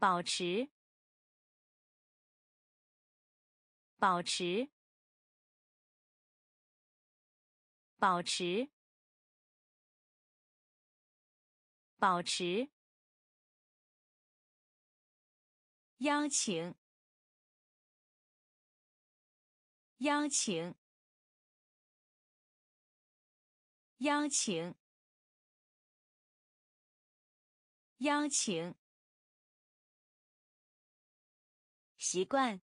保持，保持，保持，保持，邀请，邀请，邀请，邀请，习惯，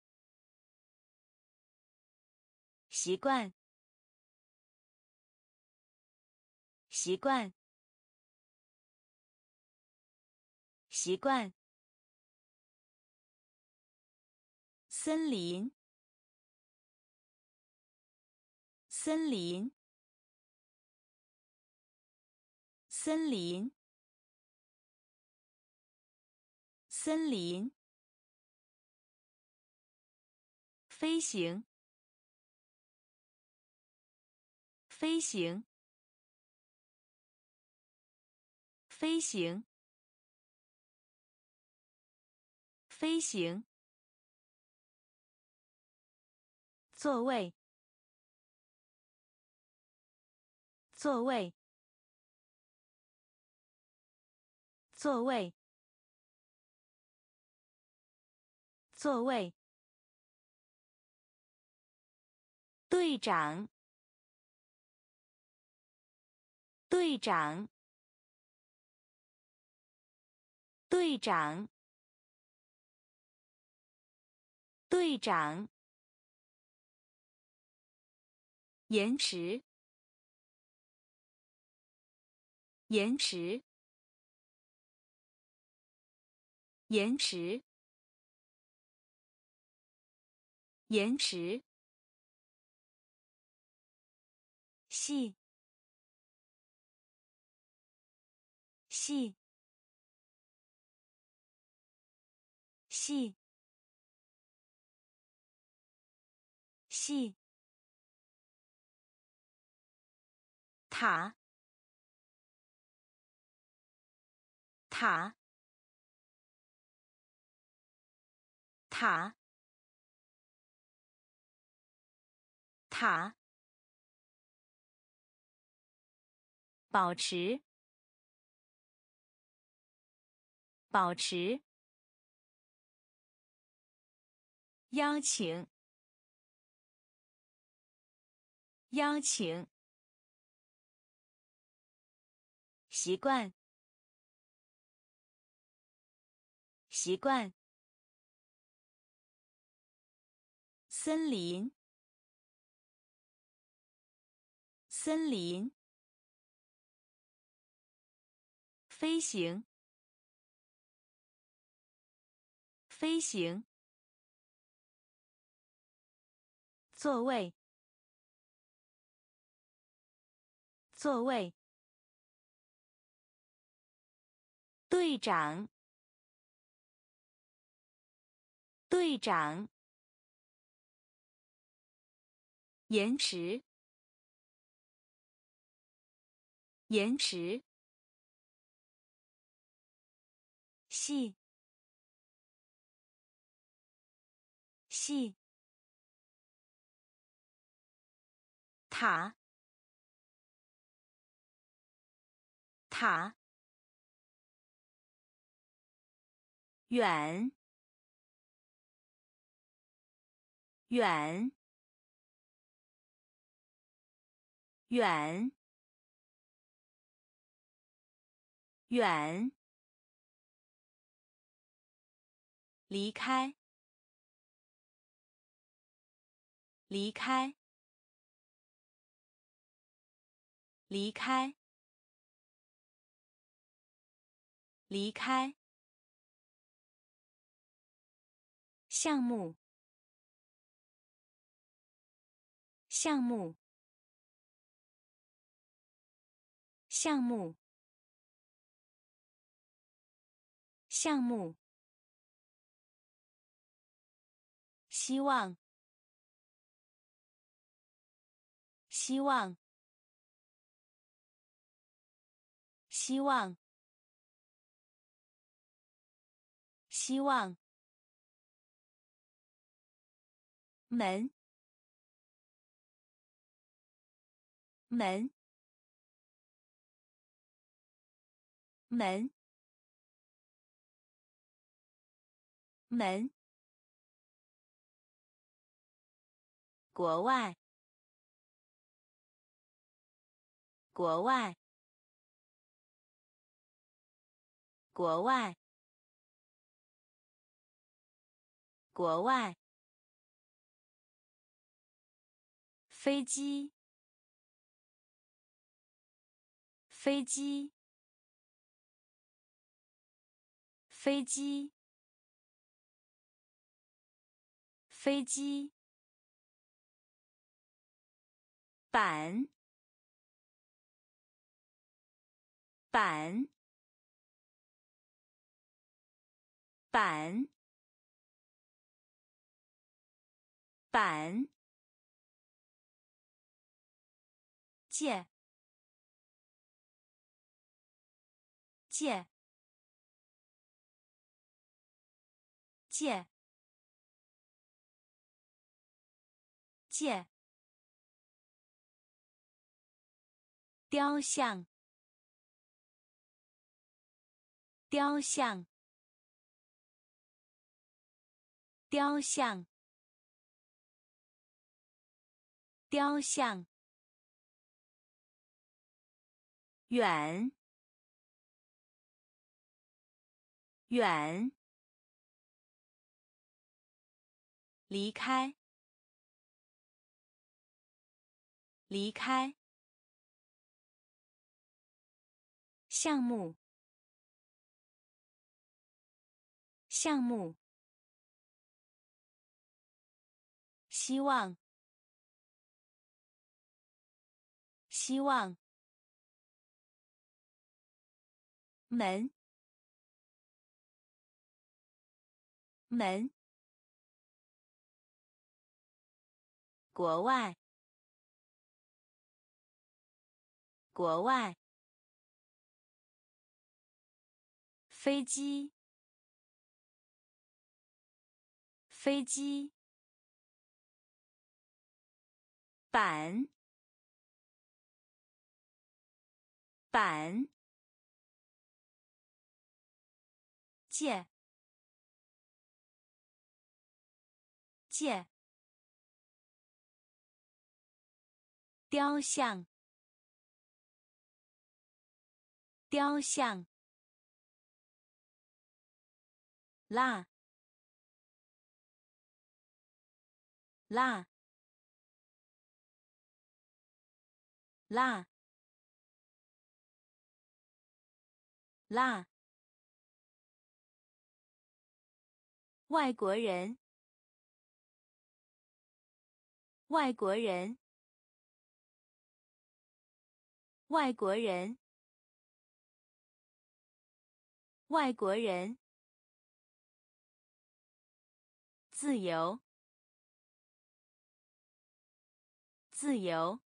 习惯，习惯，习惯，森林，森林，森林，森林，飞行，飞行，飞行，飞行，座位，座位，座位，座位，队长，队长，队长，队长，延迟，延迟，延迟，延迟，细，细，细，细，塔，塔，塔，塔，保持，保持，邀请，邀请，习惯，习惯，森林，森林，飞行，飞行，座位，座位，队长，队长，延迟，延迟，细，细，塔，塔，远，远，远，远，离开，离开，离开，离开，项目，项目，项目，项目，希望，希望，希望， 希望，门，门，门，门，国外，国外，国外，国外，飞机，飞机，飞机，飞机，板，板，板，板，借，借，借，借，雕像，雕像，雕像，雕像，远，远，离开，离开，项目，项目，希望，希望，门，门，国外，国外，飞机，飞机，板，板，借，借，雕像，雕像，拉，拉，拉，拉，外国人，外国人，外国人，外国人，自由，自由，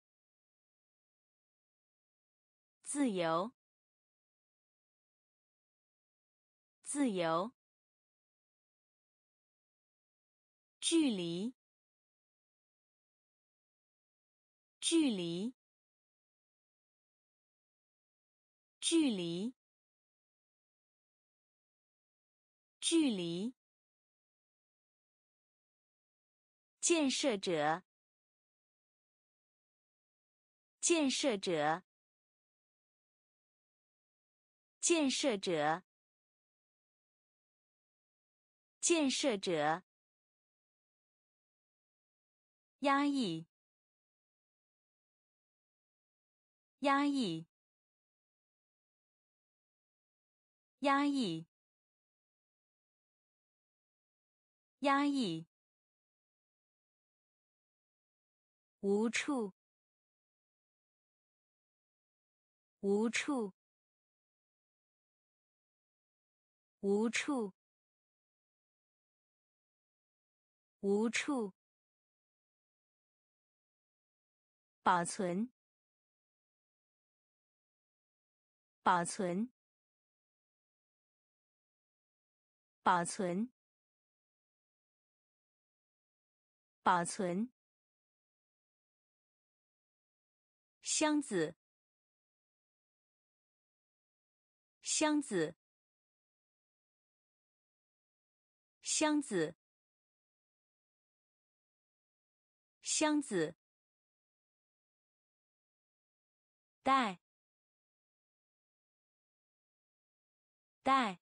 自由，自由，距离，距离，距离，距离，建设者，建设者，建设者，建设者，压抑，压抑，压抑，压抑，无处，无处，无处，无处，保存，保存， 保存，保存。箱子，箱子，箱子，箱子。带，带，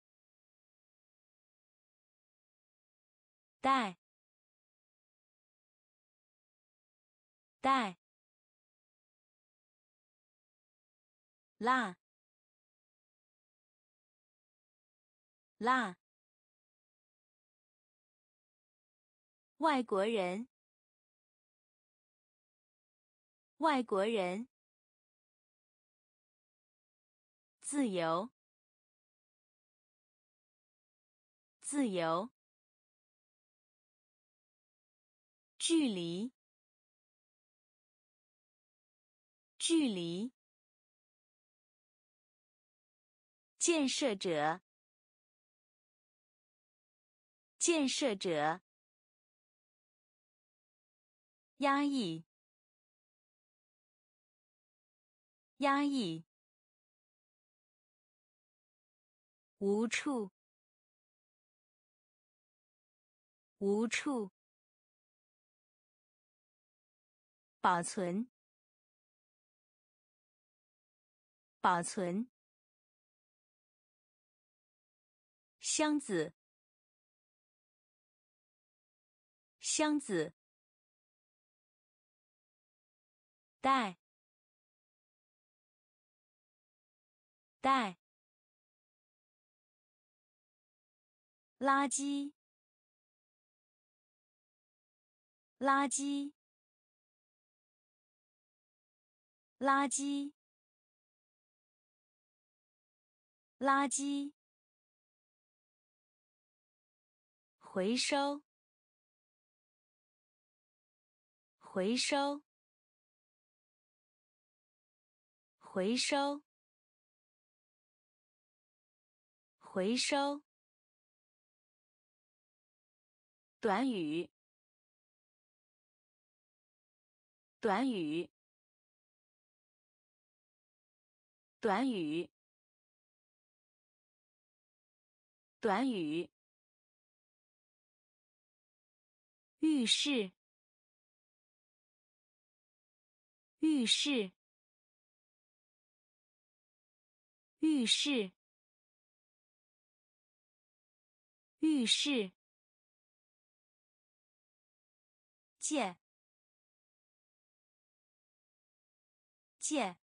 带，带。辣，辣。外国人，外国人。自由，自由。距离，距离。建设者，建设者。压抑，压抑。无处，无处。保存，保存。箱子，箱子。带，带。垃圾，垃圾，垃圾，垃圾。回收，回收，回收，回收。短语，短语，短语，短语。浴室，浴室，浴室，浴室。借，借，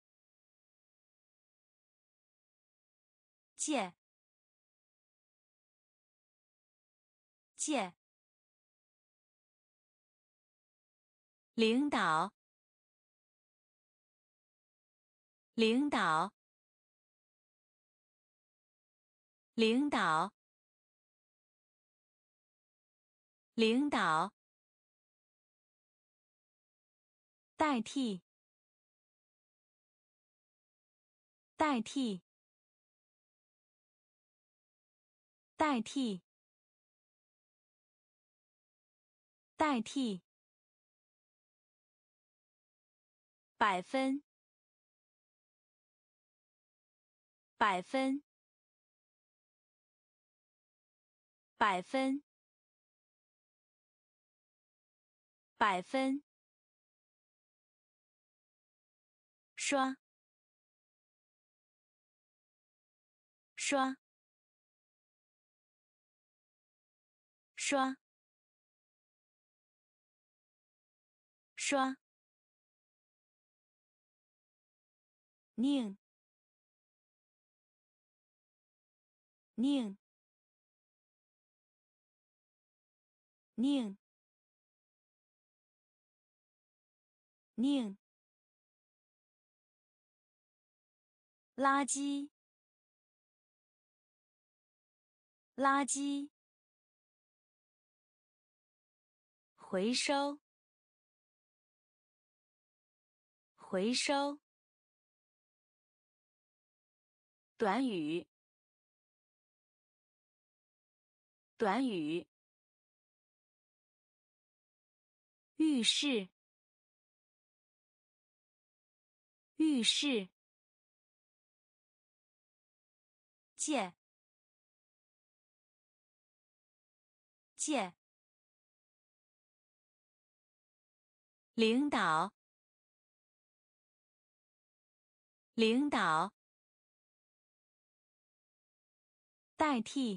借，借。领导，领导，领导，领导。代替，代替，代替，代替。百分，百分，百分，百分。刷，刷，刷，刷。宁，宁，宁，宁。垃圾，垃圾。回收，回收。短语， 短语。浴室。浴室。借。借。领导。领导。代替。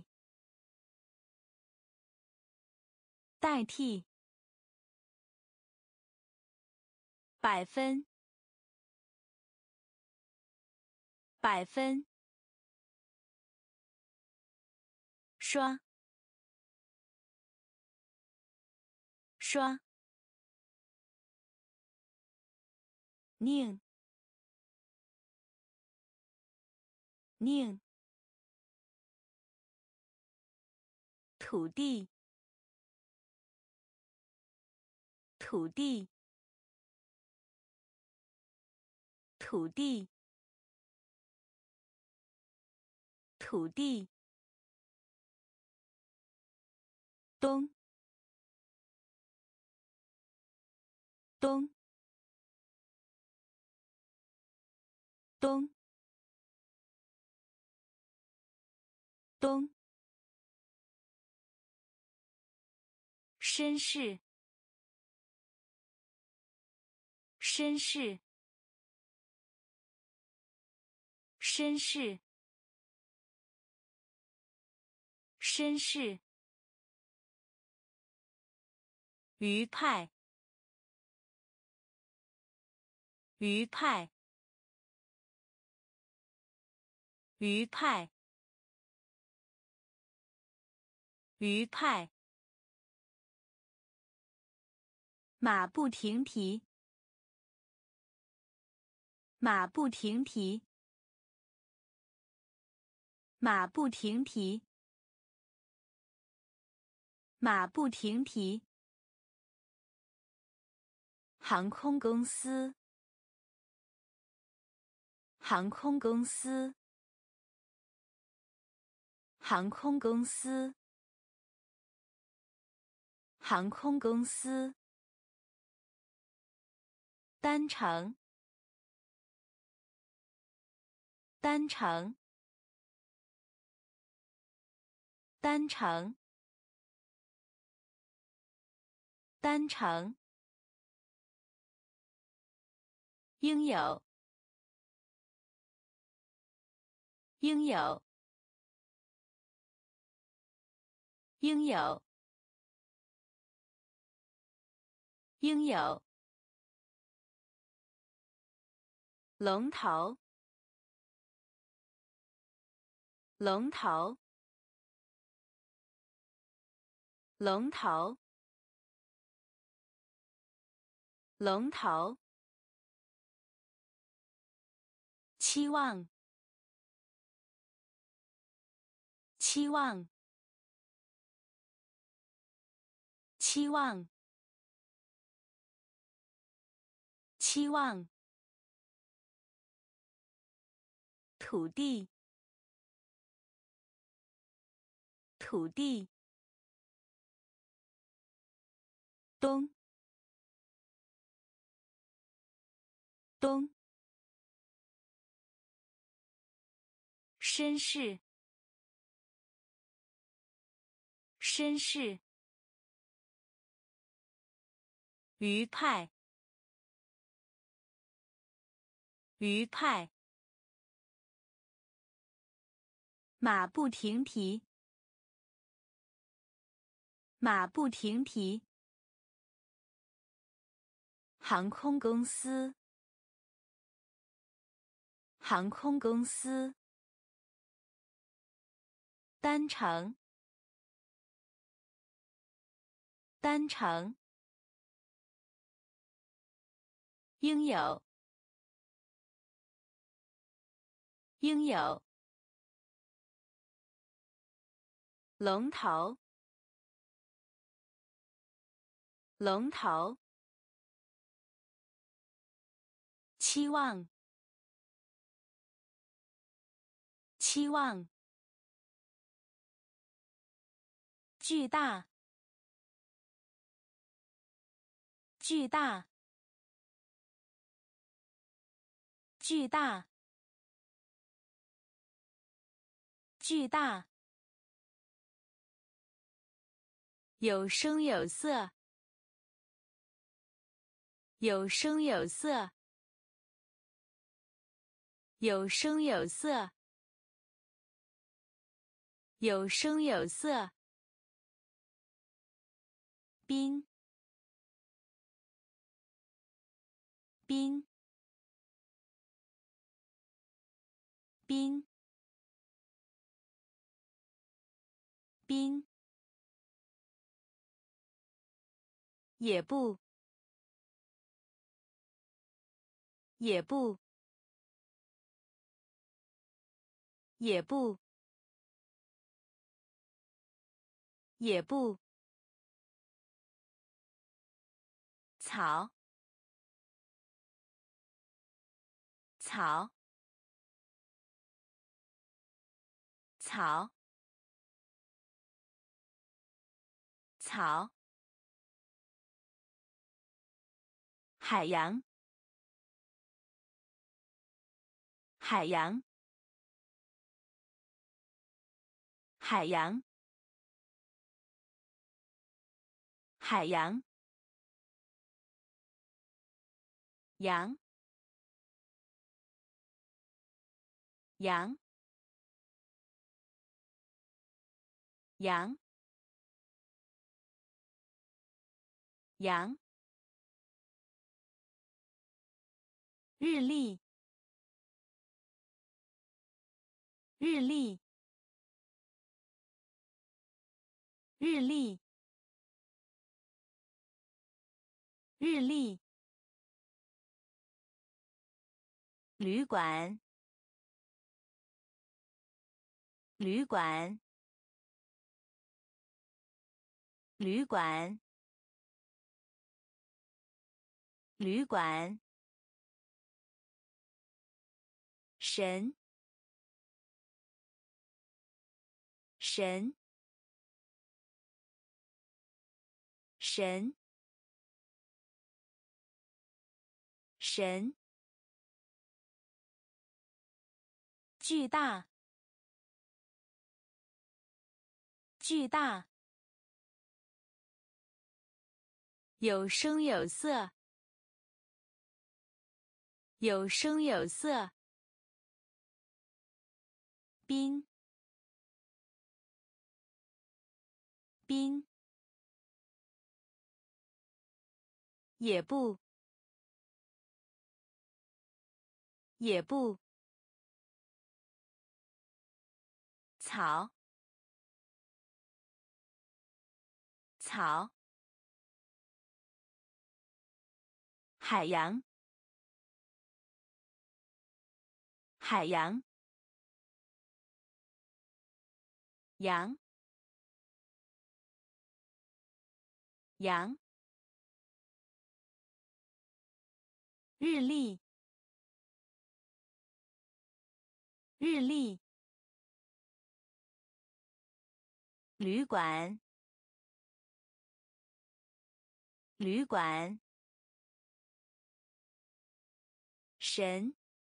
代替。百分。百分。刷。刷。宁。宁。土地。土地。土地。土地。东。东。东。东。绅士。绅士。绅士。绅士。愉快。愉快。愉快。愉快。马不停蹄。马不停蹄。马不停蹄。马不停蹄。航空公司。航空公司。航空公司。航空公司。单程。单程。单程。单程。应有。应有。应有。应有。龙头。龙头。龙头。龙头。期望。期望。期望。期望。土地。土地。东。东。绅士。绅士。愉快。愉快。马不停蹄。马不停蹄。航空公司。航空公司。单程。单程。应有。应有。龙头。龙头。期望。期望。 巨大，巨大，巨大，巨大，有声有色，有声有色，有声有色，有声有色，冰，冰，冰，冰，也不，也不，也不，也不，草，草，草，草，海洋，海洋，海洋，海洋，羊，羊，羊，羊，日历，日历，日历，日历，旅馆，旅馆，旅馆，旅馆，神，神，神，神，巨大，巨大，有声有色，有声有色，冰，冰，也不，也不，草，草，海洋，海洋，羊，羊，日历，日历，旅馆，旅馆，神，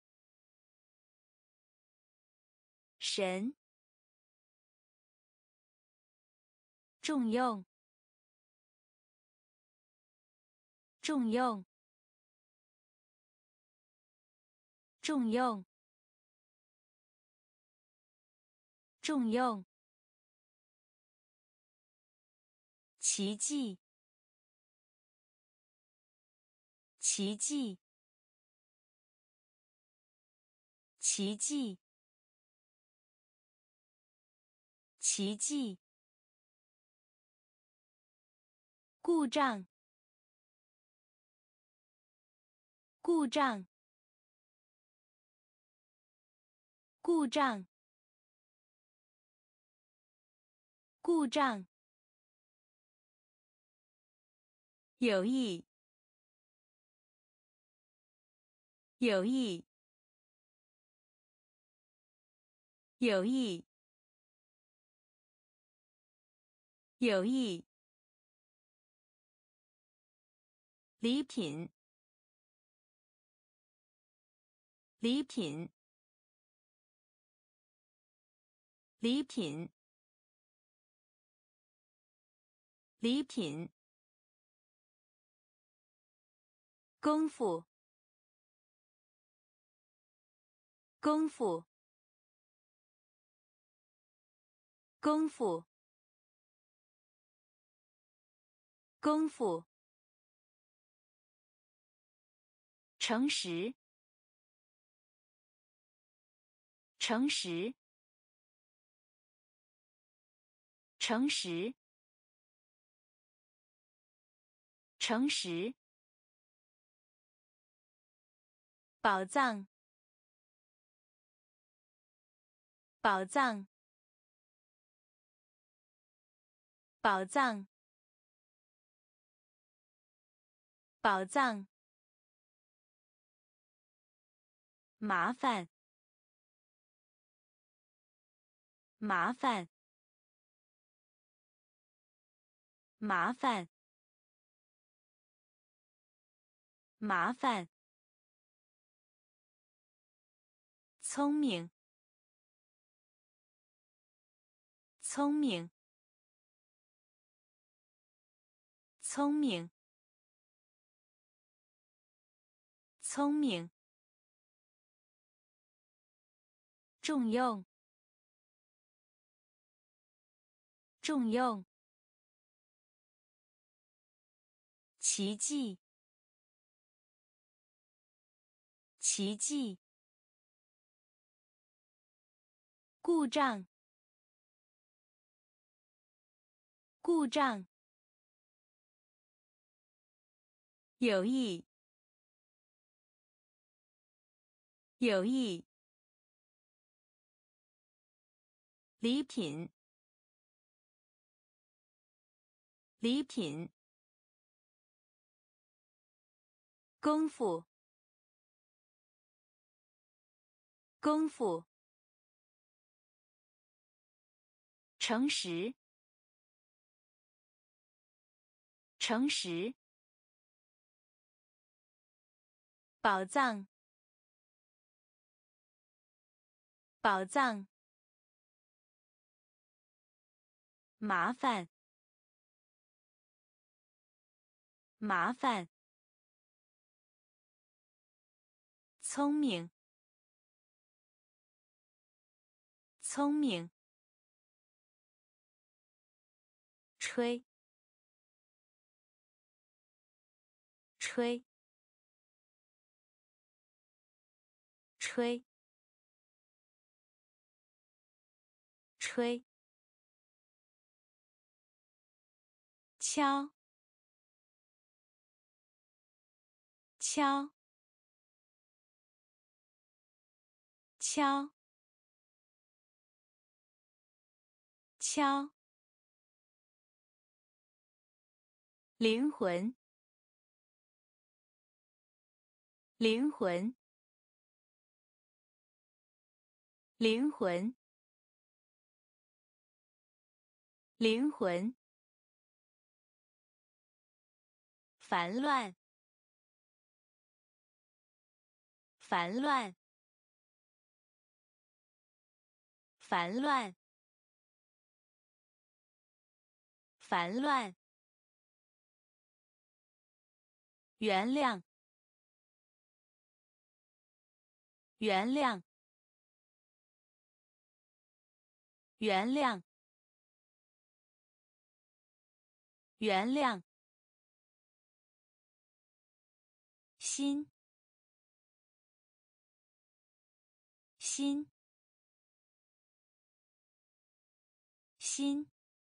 神，重用，重用，重用，重用，奇迹，奇迹，奇迹，奇迹，故障，故障，故障，故障，有意，有意，有意， 有益，礼品，礼品，礼品，礼品，功夫，功夫，功夫，功夫，诚实，诚实，诚实，诚实，宝藏，宝藏，宝藏，宝藏，麻烦，麻烦，麻烦，麻烦，聪明，聪明，聪明，聪明，重用，重用，奇迹，奇迹，故障，故障，有益，有益，礼品，礼品，功夫，功夫，诚实，诚实，宝藏，宝藏，麻烦，麻烦，聪明，聪明，吹，吹，吹，吹，敲，敲，敲，敲，灵魂，灵魂，灵魂，灵魂，烦乱，烦乱，烦乱，烦乱，原谅，原谅，原谅，原谅，心，心，心，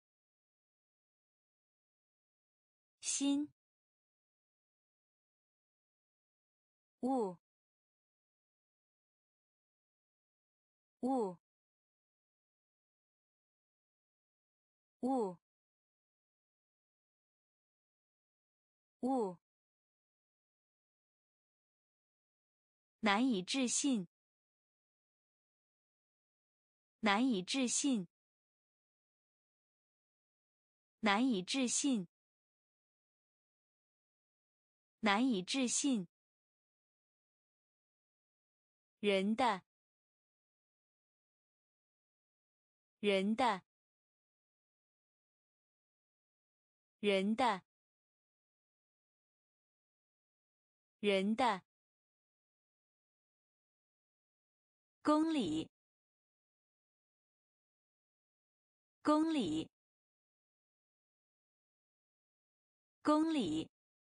心，物，物，物，物，难以置信，难以置信， 难以置信，难以置信。人的，人的，人的，人的。公里，公里，公里，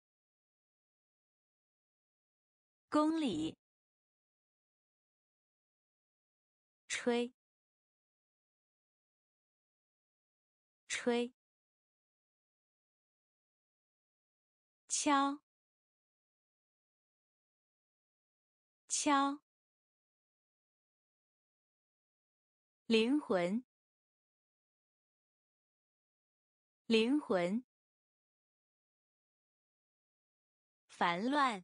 公里。吹，吹。敲，敲。灵魂，灵魂。烦乱，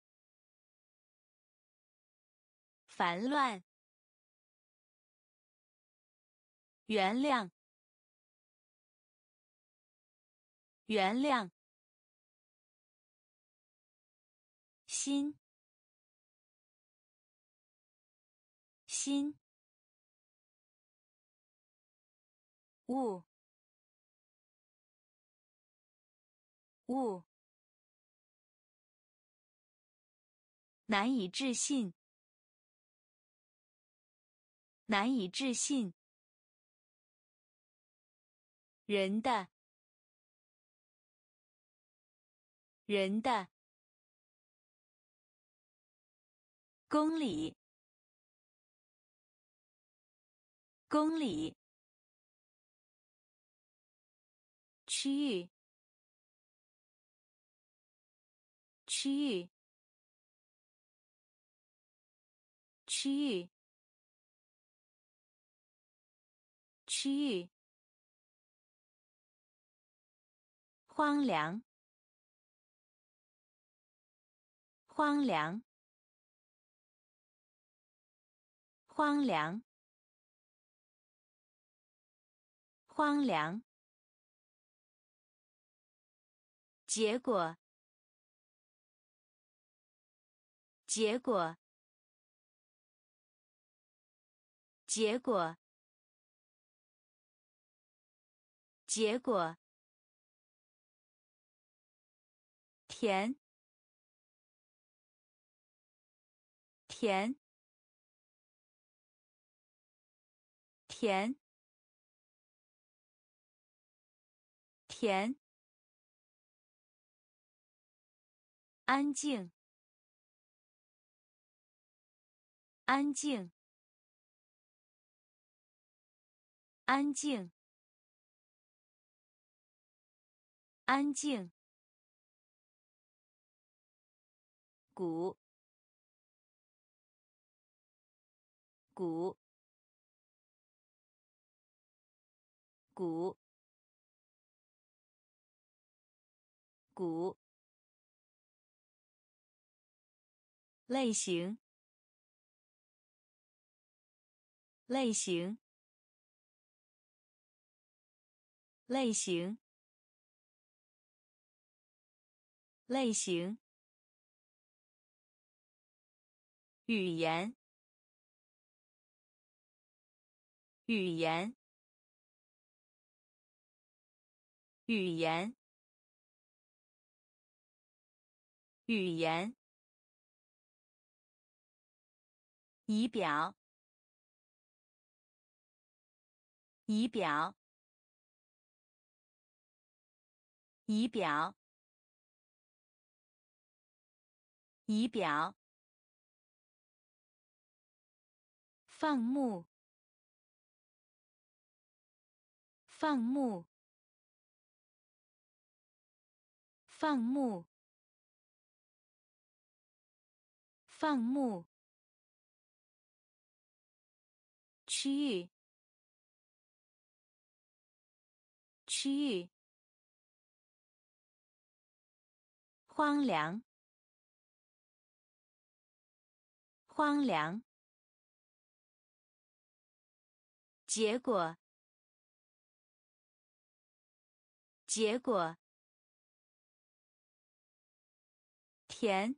烦乱。原谅，原谅。心，心。物，物。难以置信，难以置信。人的，人的。公里，公里。区域，区域，区域，区域。荒凉，荒凉，荒凉，荒凉。结果，结果，结果，结果。甜，甜，甜，甜。安静，安静，安静，安静。鼓，鼓，鼓，鼓。类型，类型，类型，类型。语言，语言，语言，语言。仪表，仪表，仪表，仪表。放牧，放牧，放牧，放牧。区域，区域。荒凉，荒凉。结果， 结果，甜，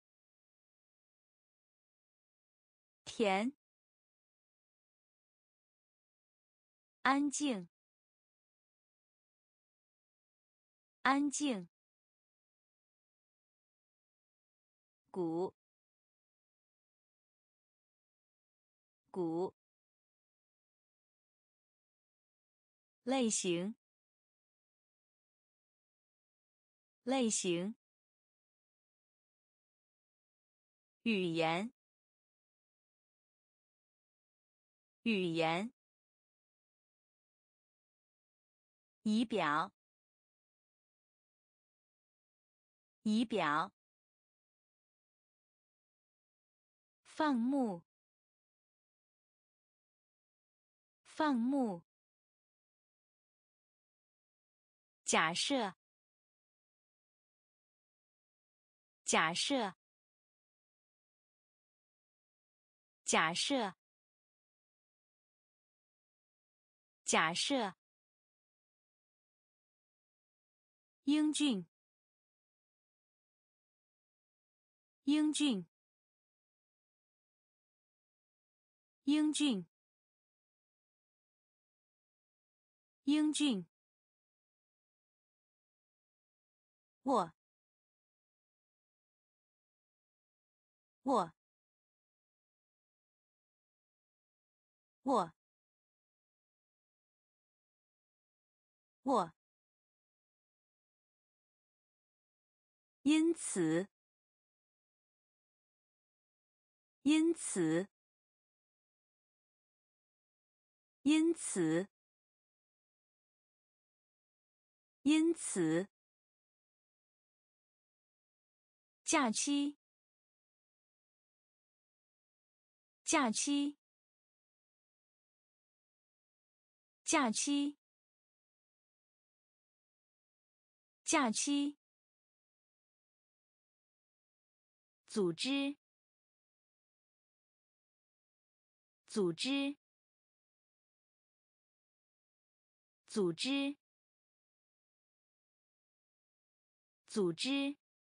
甜，安静，安静，鼓，鼓，类型，类型，语言，语言，仪表，仪表，放牧，放牧，假设，假设，假设，假设，英俊，英俊，英俊，英俊，我，我，我，我，因此，因此，因此，因此，假期，假期，假期，假期，组织，组织，组织，组织，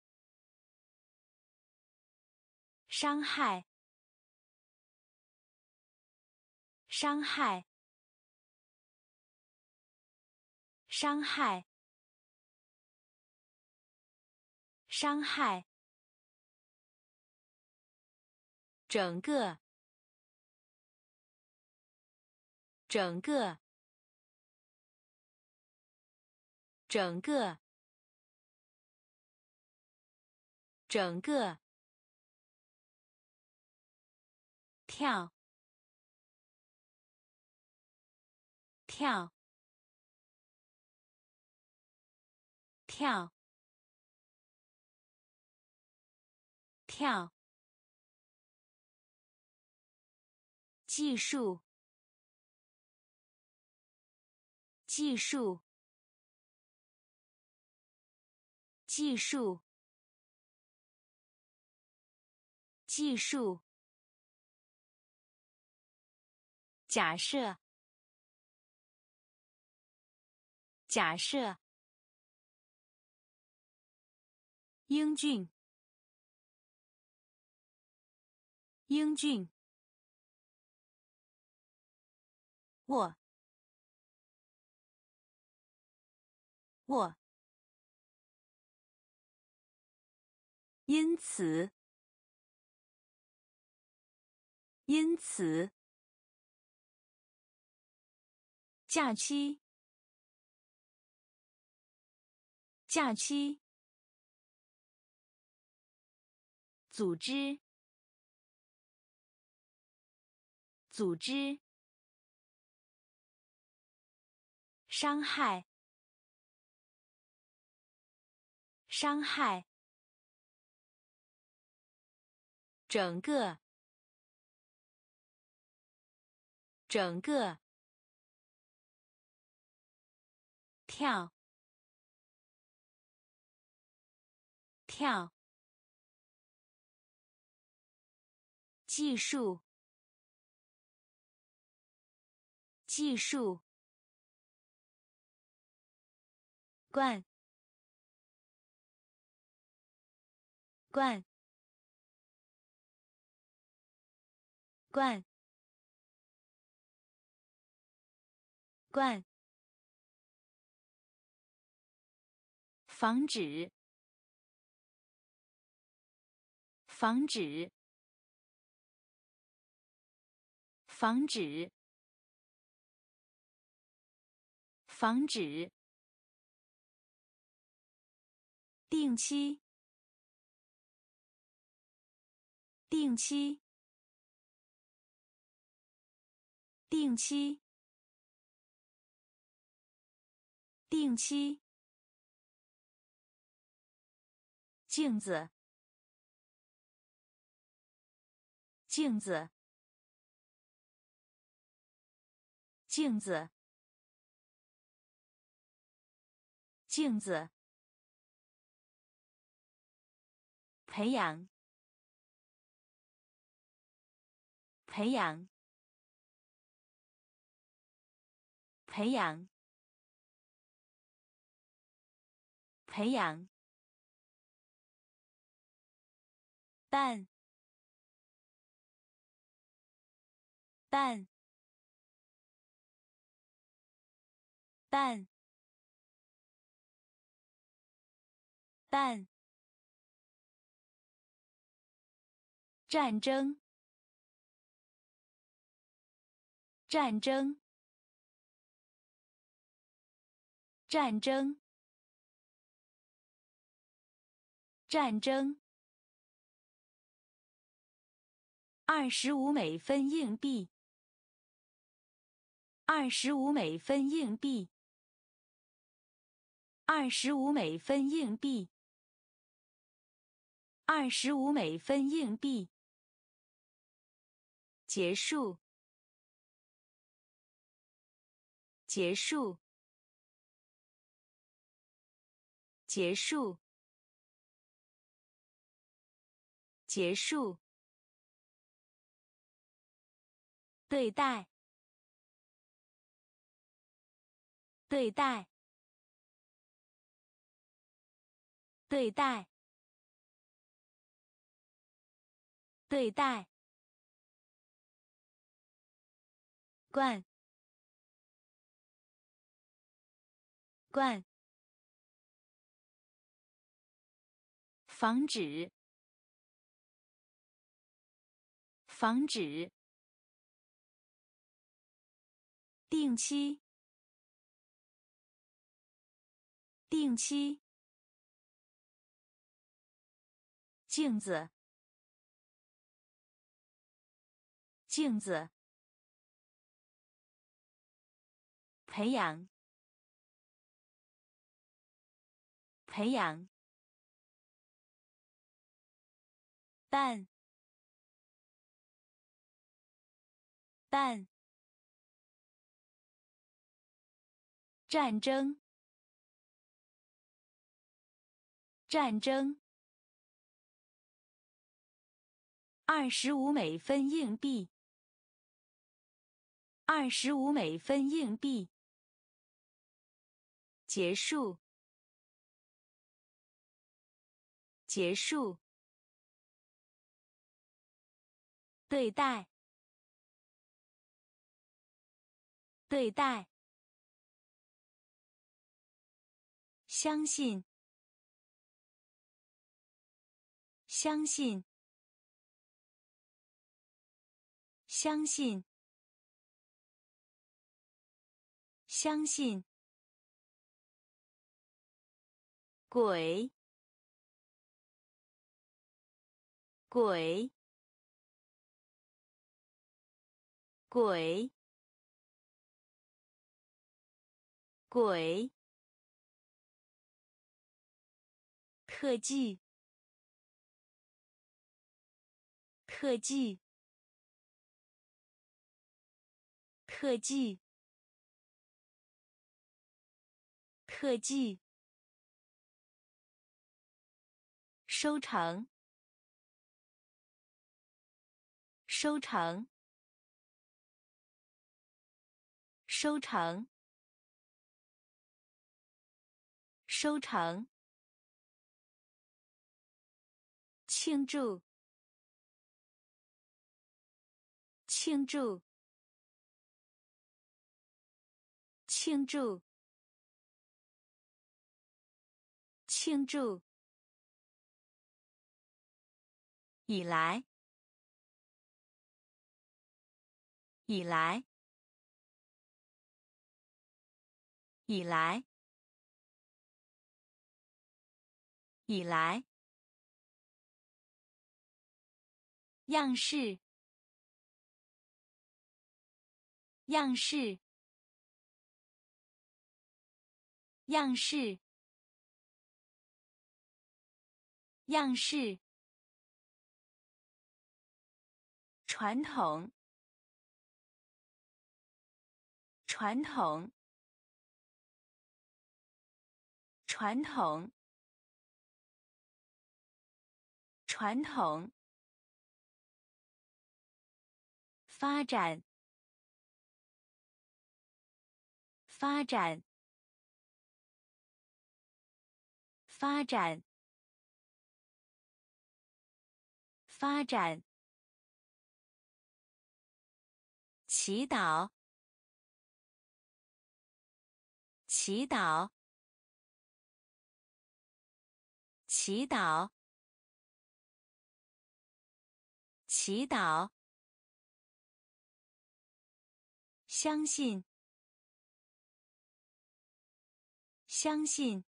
伤害，伤害，伤害，伤害，整个，整个，整个，整个，跳，跳，跳，跳，技术，技术，技术，技术，假设，假设，英俊，英俊，我，我，因此，因此，假期，假期，组织，组织，伤害，伤害，整个，整个，跳，跳，技术，技术， 灌灌灌灌防止防止防止防止定期定期定期定期镜子镜子镜子镜子培养培养培养培养蛋蛋蛋蛋战争战争战争战争25美分硬币25美分硬币25美分硬币25美分硬币结束结束结束结束对待对待对待对待灌灌防止防止定期定期镜子镜子培养培养蛋蛋战争战争25美分硬币25美分硬币结束结束对待对待相信相信相信相信鬼鬼鬼鬼特技特技特技特技收成收成收成收成，庆祝，庆祝，庆祝，庆祝，以来，以来，以来，以来，样式，样式，样式，样式，传统，传统，传统，传统，发展，发展，发展，发展，祈祷，祈祷，祈祷，祈祷，相信，相信，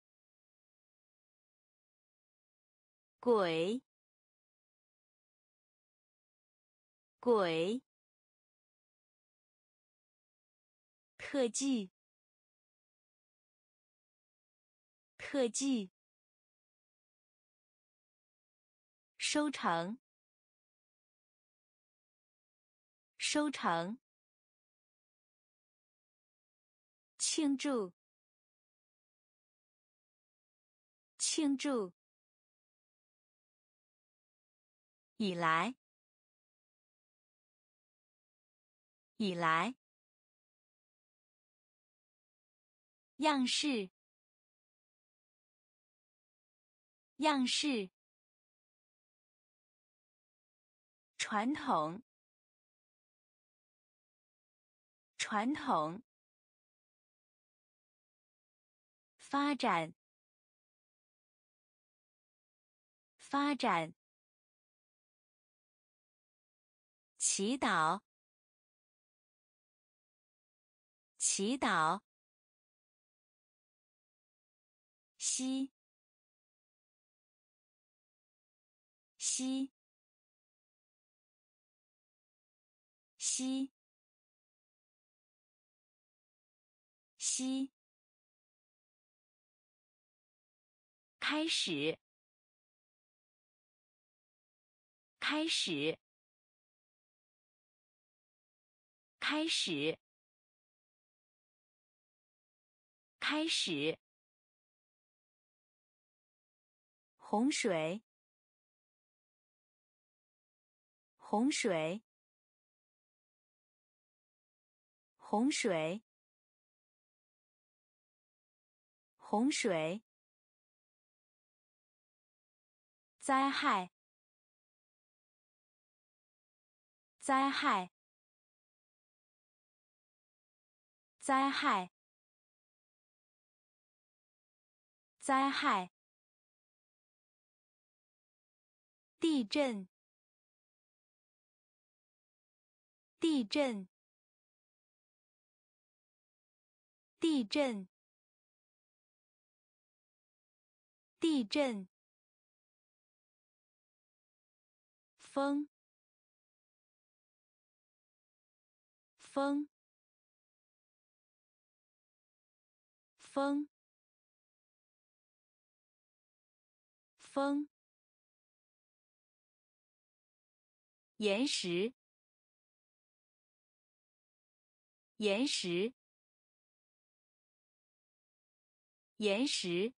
鬼，鬼，特技，特技，收成，收成，庆祝，庆祝，以来，以来，样式，样式，传统，传统，发展，发展，祈祷，祈祷，西，西，西，西，开始，开始，开始，开始，洪水，洪水，洪水，洪水，灾害，灾害，灾害，灾害，地震，地震，地震，地震，风，风，风，风，岩石，岩石，岩石，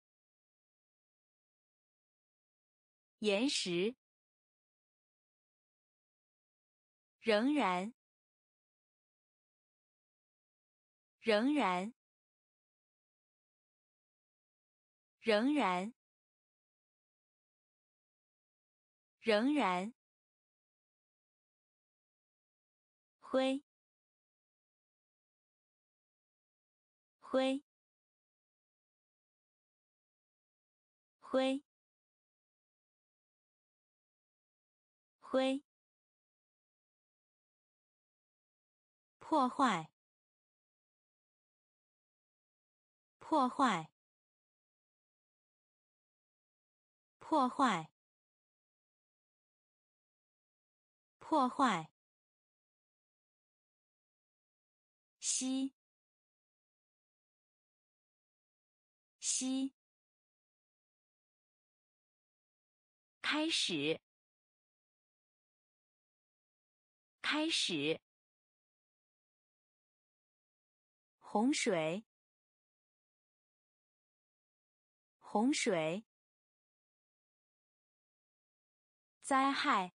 岩石，仍然，仍然， 仍然，仍然，灰，灰，灰，灰，破坏，破坏，破坏，破坏，吸，吸，开始，开始，洪水，洪水，灾害，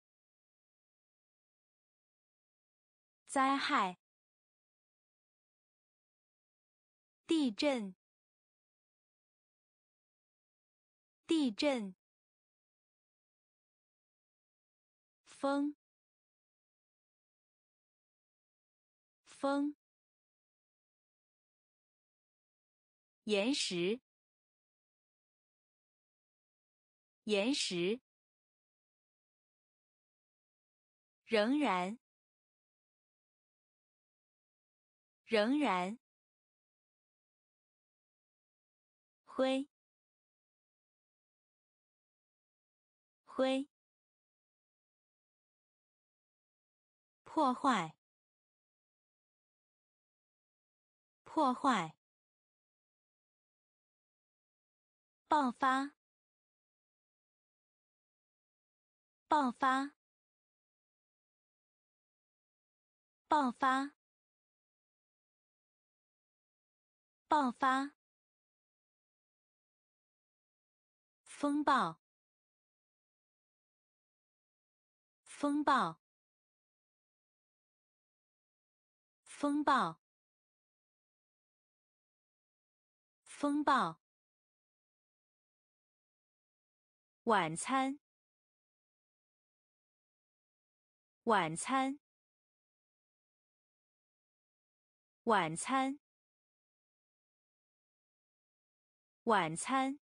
灾害，地震，地震，风，风，岩石，岩石，仍然，仍然，灰，灰，破坏，破坏，爆发，爆发，爆发，爆发，风暴，风暴，风暴，风暴，晚餐，晚餐，晚餐，晚餐，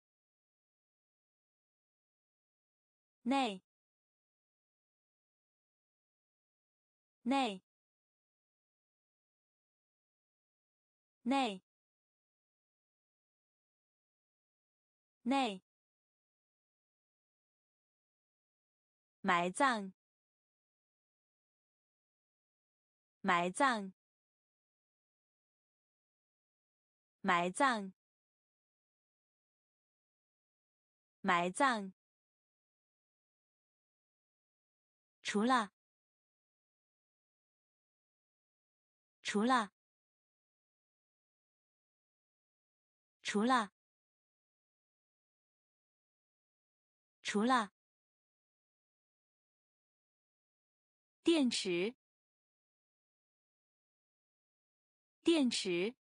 内，内，内，内，埋葬，埋葬，埋葬，埋葬，除了，除了，除了，除了，电池，电池，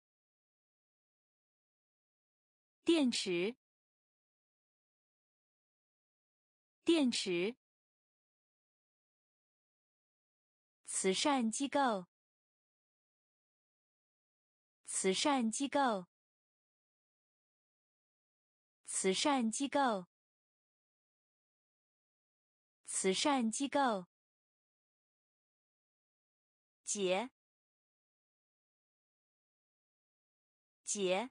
电池，电池，慈善机构，慈善机构，慈善机构，慈善机构，节，节，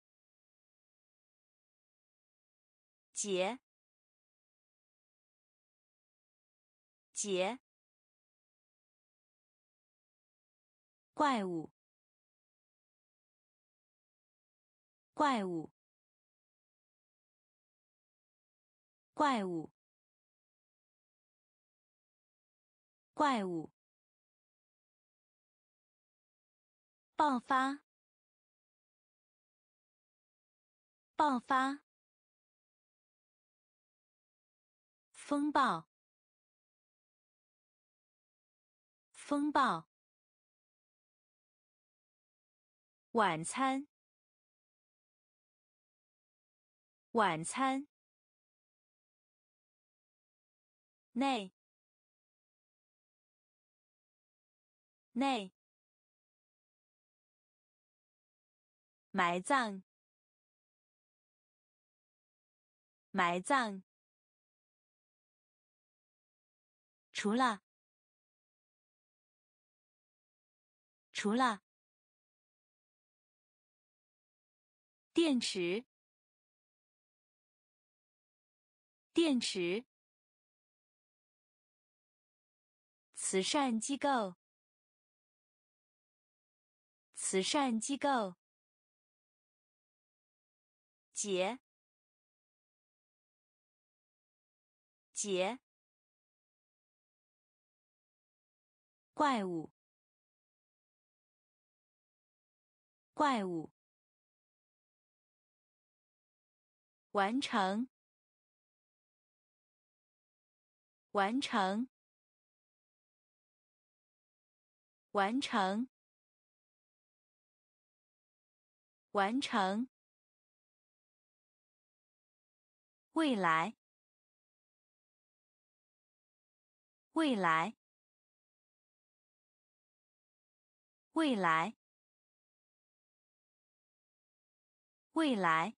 节，节，怪物，怪物，怪物，怪物，爆发，爆发，风暴，风暴，晚餐， 晚餐。内。内。埋葬。埋葬。除了。除了。电池。电池。慈善机构。慈善机构。节。节。怪物。怪物。完成。完成。完成。完成。未来。未来。未来。未来。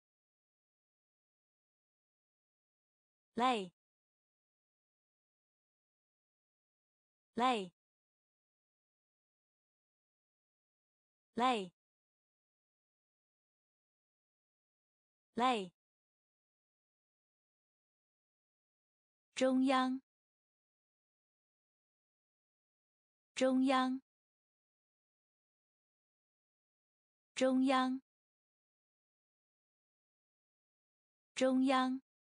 累。累。累。累。中央。中央。中央。中央。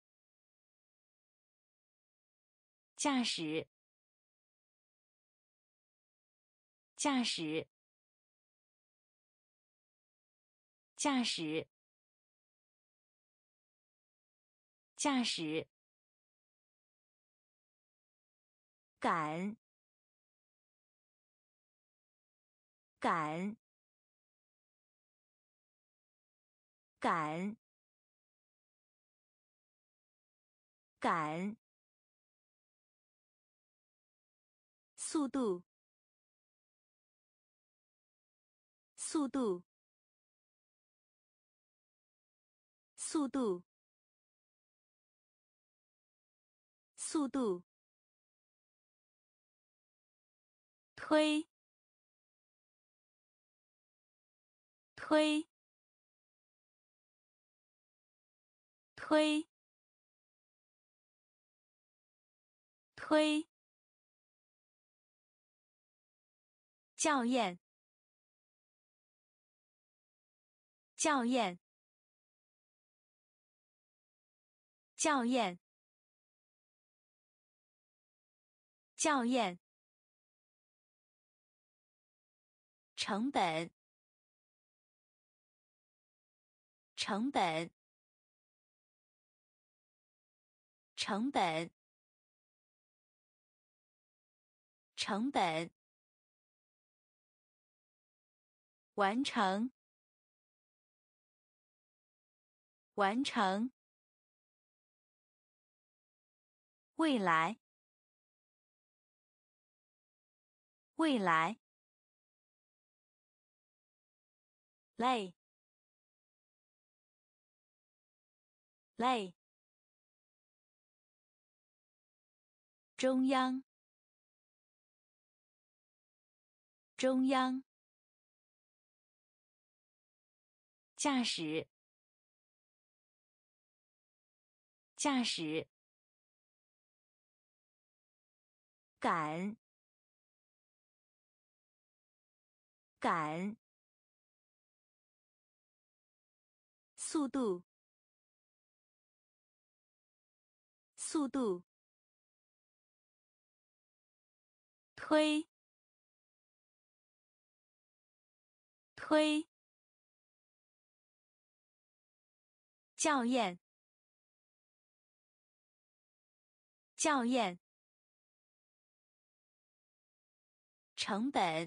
驾驶。驾驶。驾驶。驾驶。赶。赶。赶。赶。速度。速度。速度。速度。推。推。推。推。校验。校验。校验。校验。成本。成本。成本。成本。完成。完成。未来。未来。累。累。中央。中央。驾驶。驾驶。赶。赶。速度。速度。推。推。校验。校验。成本。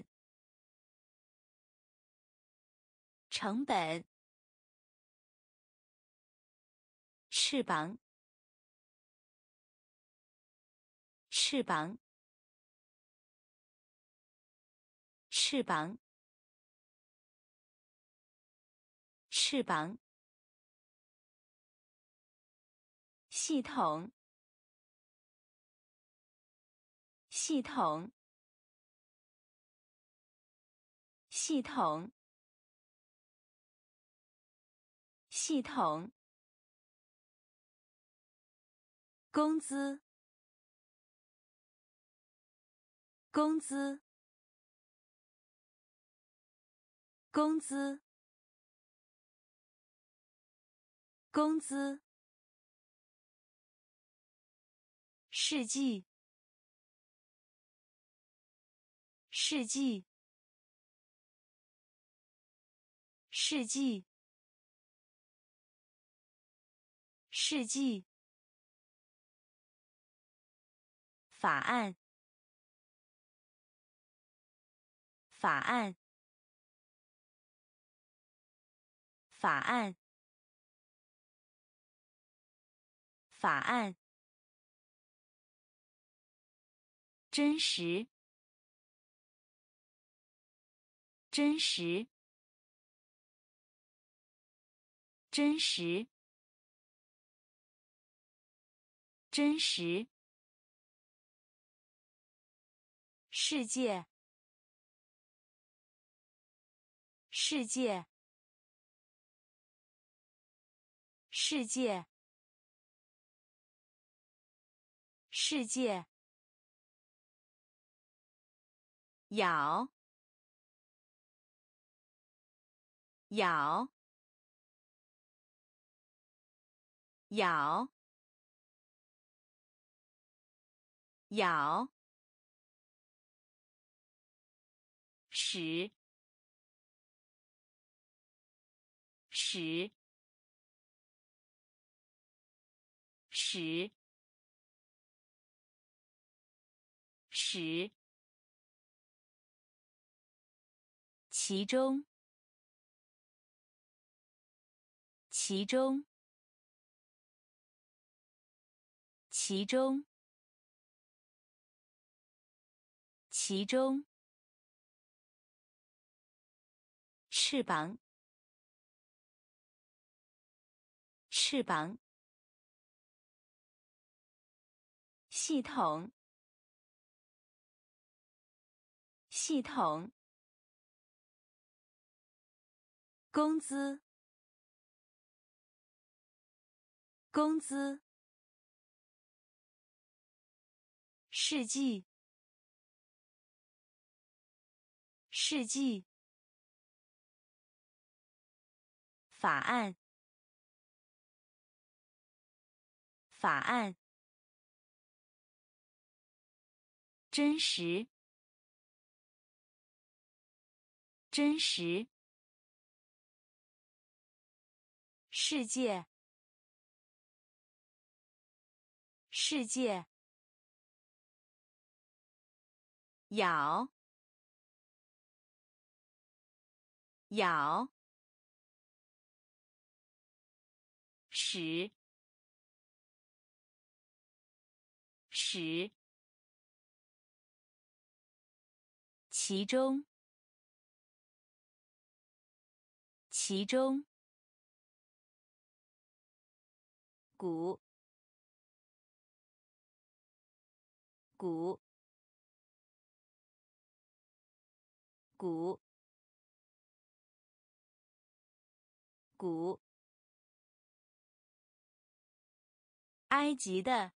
成本。 翅膀，翅膀，翅膀，翅膀。系统，系统，系统，系统。工资，工资，工资，工资。世纪，世纪，世纪，世纪。法案，法案，法案，法案。真实，真实，真实，真实。世界，世界，世界，世界。咬，咬，咬，咬。使，使，使，使。其中，其中，其中，其中。翅膀，翅膀。系统，系统。工资，工资。世纪，世纪。法案，法案。真实，真实。世界，世界。咬，咬。使，使。其中，其中。鼓，鼓，鼓，鼓。埃及的，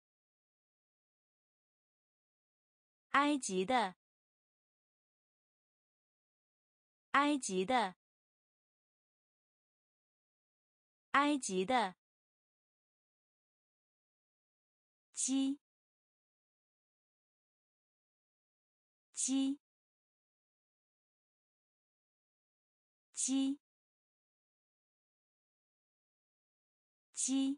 埃及的，埃及的，埃及的。鸡，鸡，鸡，鸡。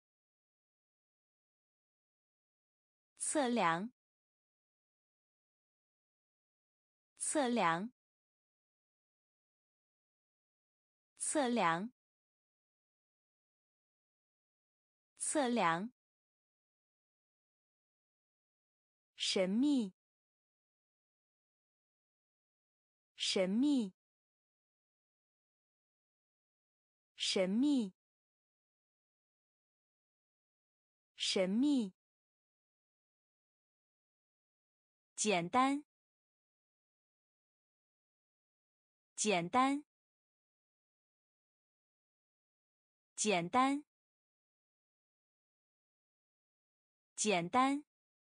测量，测量，测量，测测量，神秘，神秘，神秘，神秘，简单，简单，简单，简单，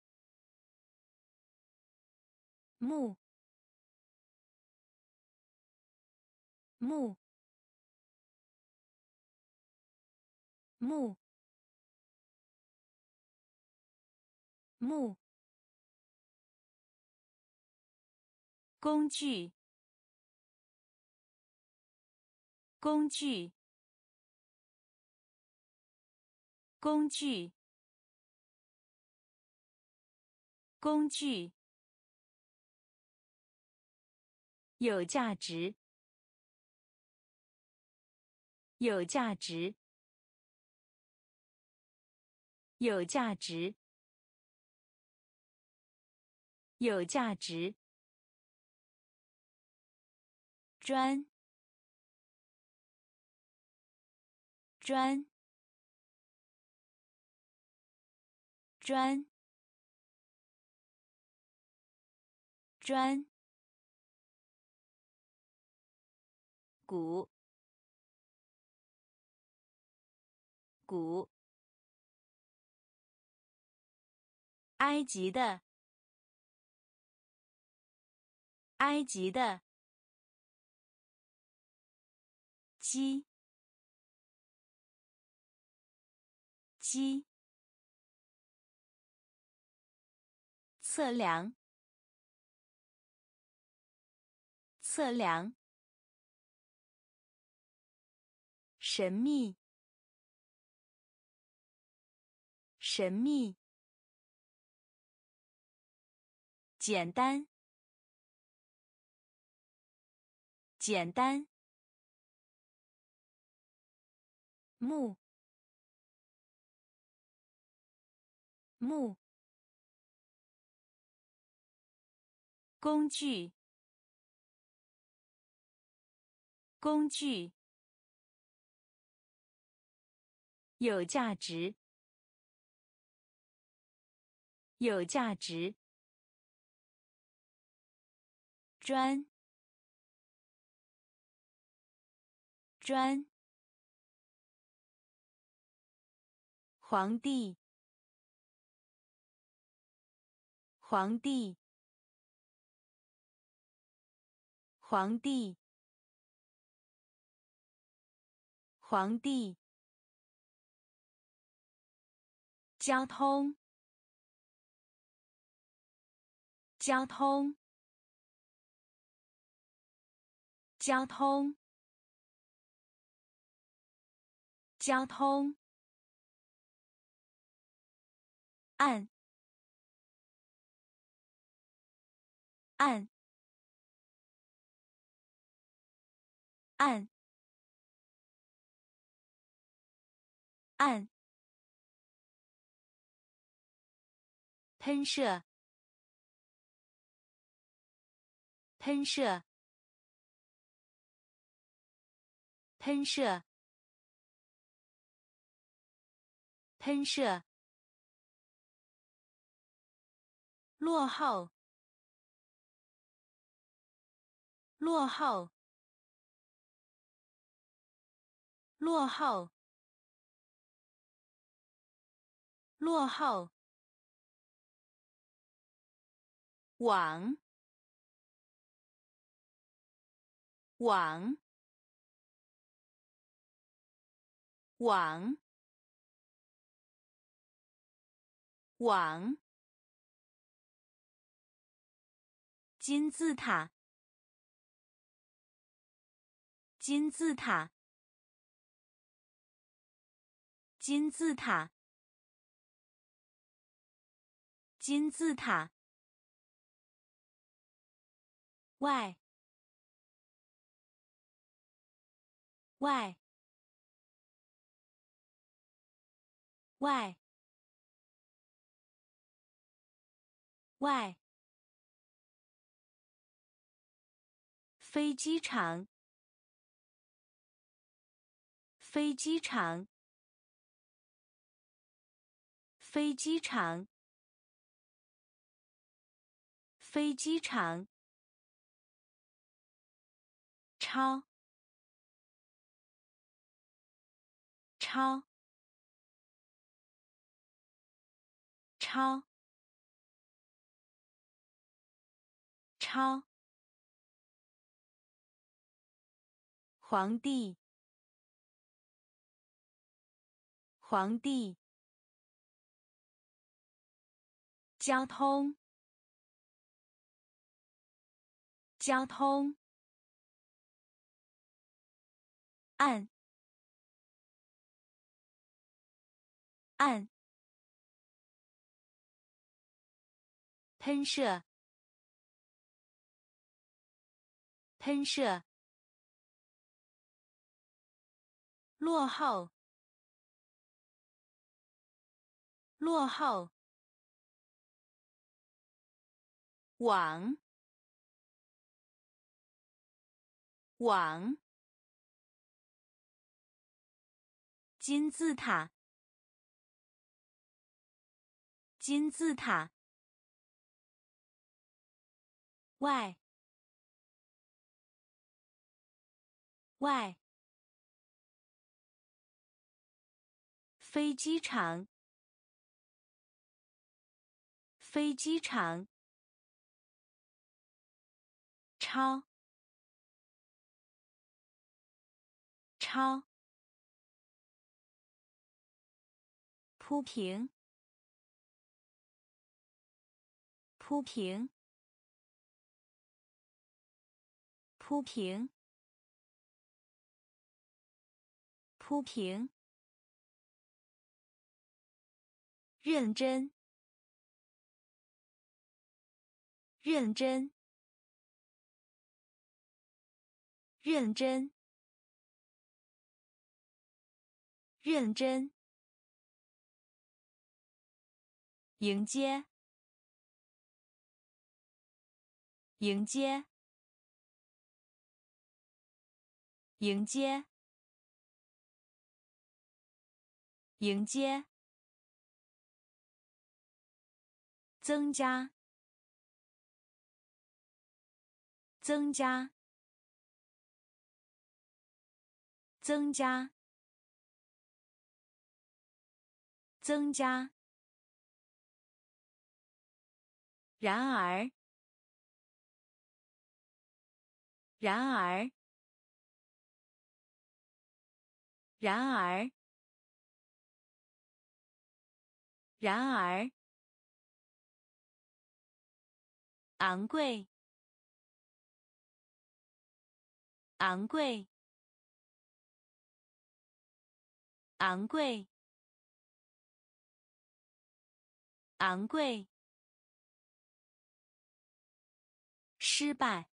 木，木，木，木，工具，工具，工具，工具，有价值，有价值，有价值，有价值，专，专，专，专，鼓，鼓，埃及的，埃及的，鸡，鸡，测量，测量，神秘，神秘，简单，简单，木，木，工具，工具，有价值，有价值，专，专，皇帝，皇帝，皇帝，皇帝，交通，交通，交通，交通，按，按，按，按，喷射，喷射，喷射，喷射，落后，落后，落后，落后，网，网，网，网，金字塔，金字塔，金字塔，金字塔，外，外， 外外飞机场飞机场飞机场飞机场超超超超皇帝皇帝交通交通按按喷射喷射落后落后网网金字塔金字塔外外飞机场飞机场超超铺平铺平铺平铺平认真认真认真认真迎接迎接迎接迎接增加增加增加增加然而然而然而然而昂贵昂贵昂贵昂贵失败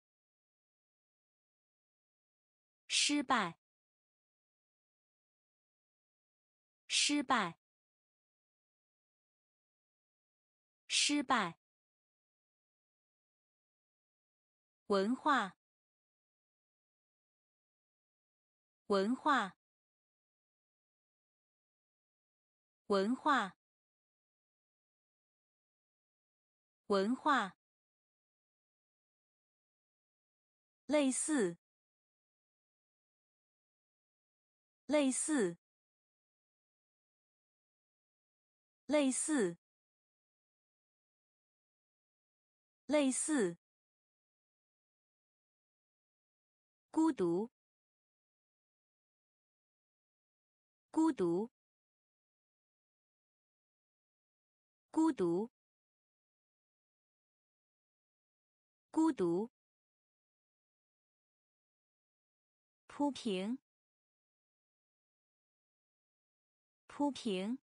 失败失败失败文化文化文化文化类似类似类似类似孤独孤独孤独孤独铺平铺平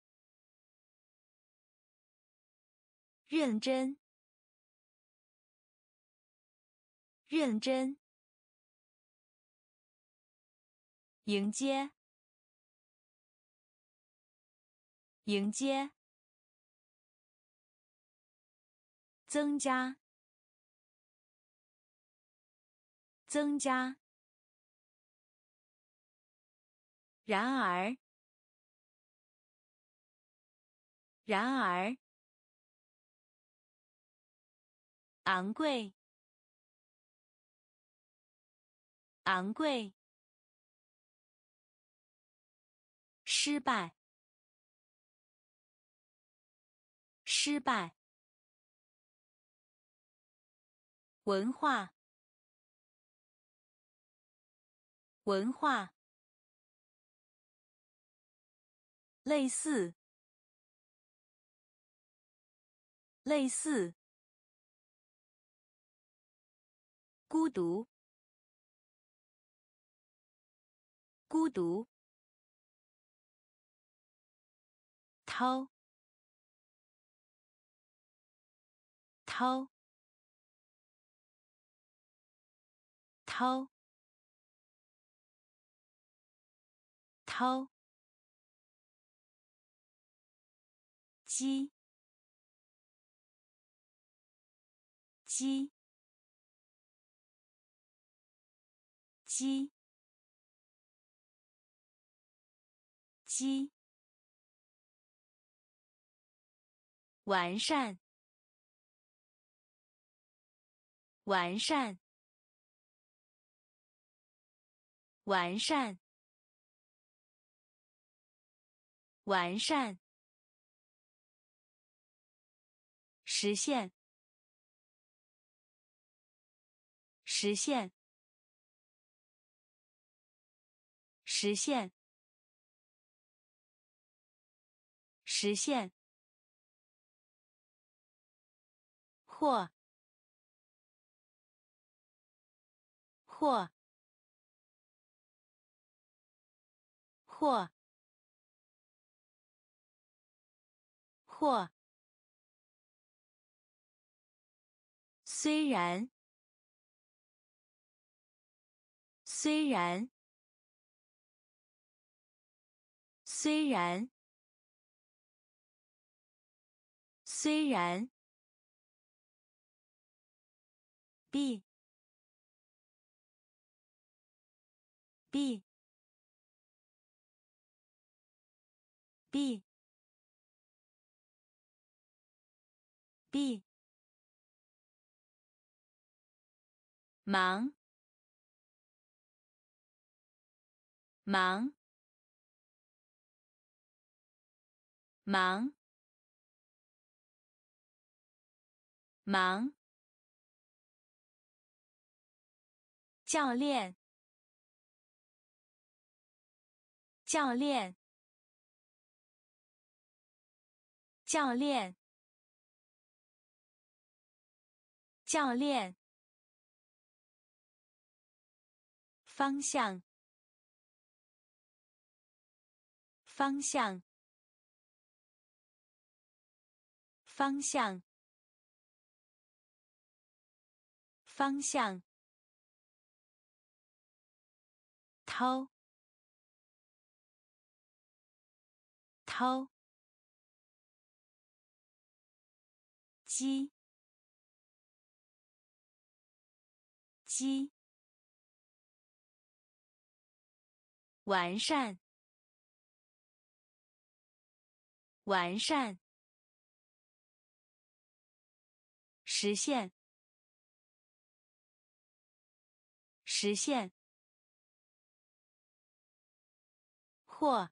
认真认真迎接迎接，增加，增加。然而，然而。昂贵，昂贵。失败，失败。文化，文化。类似，类似。孤独，孤独。掏，掏，掏，掏。鸡，鸡，鸡，鸡。完善，完善，完善，完善。实现，实现，实现，实现。或，或，或，或。虽然，虽然，虽然，虽然。b， b， b， b。忙，忙，忙，忙。教练，教练，教练，教练。方向，方向，方向，方向。掏，掏。鸡，鸡。完善，完善。实现，实现。或，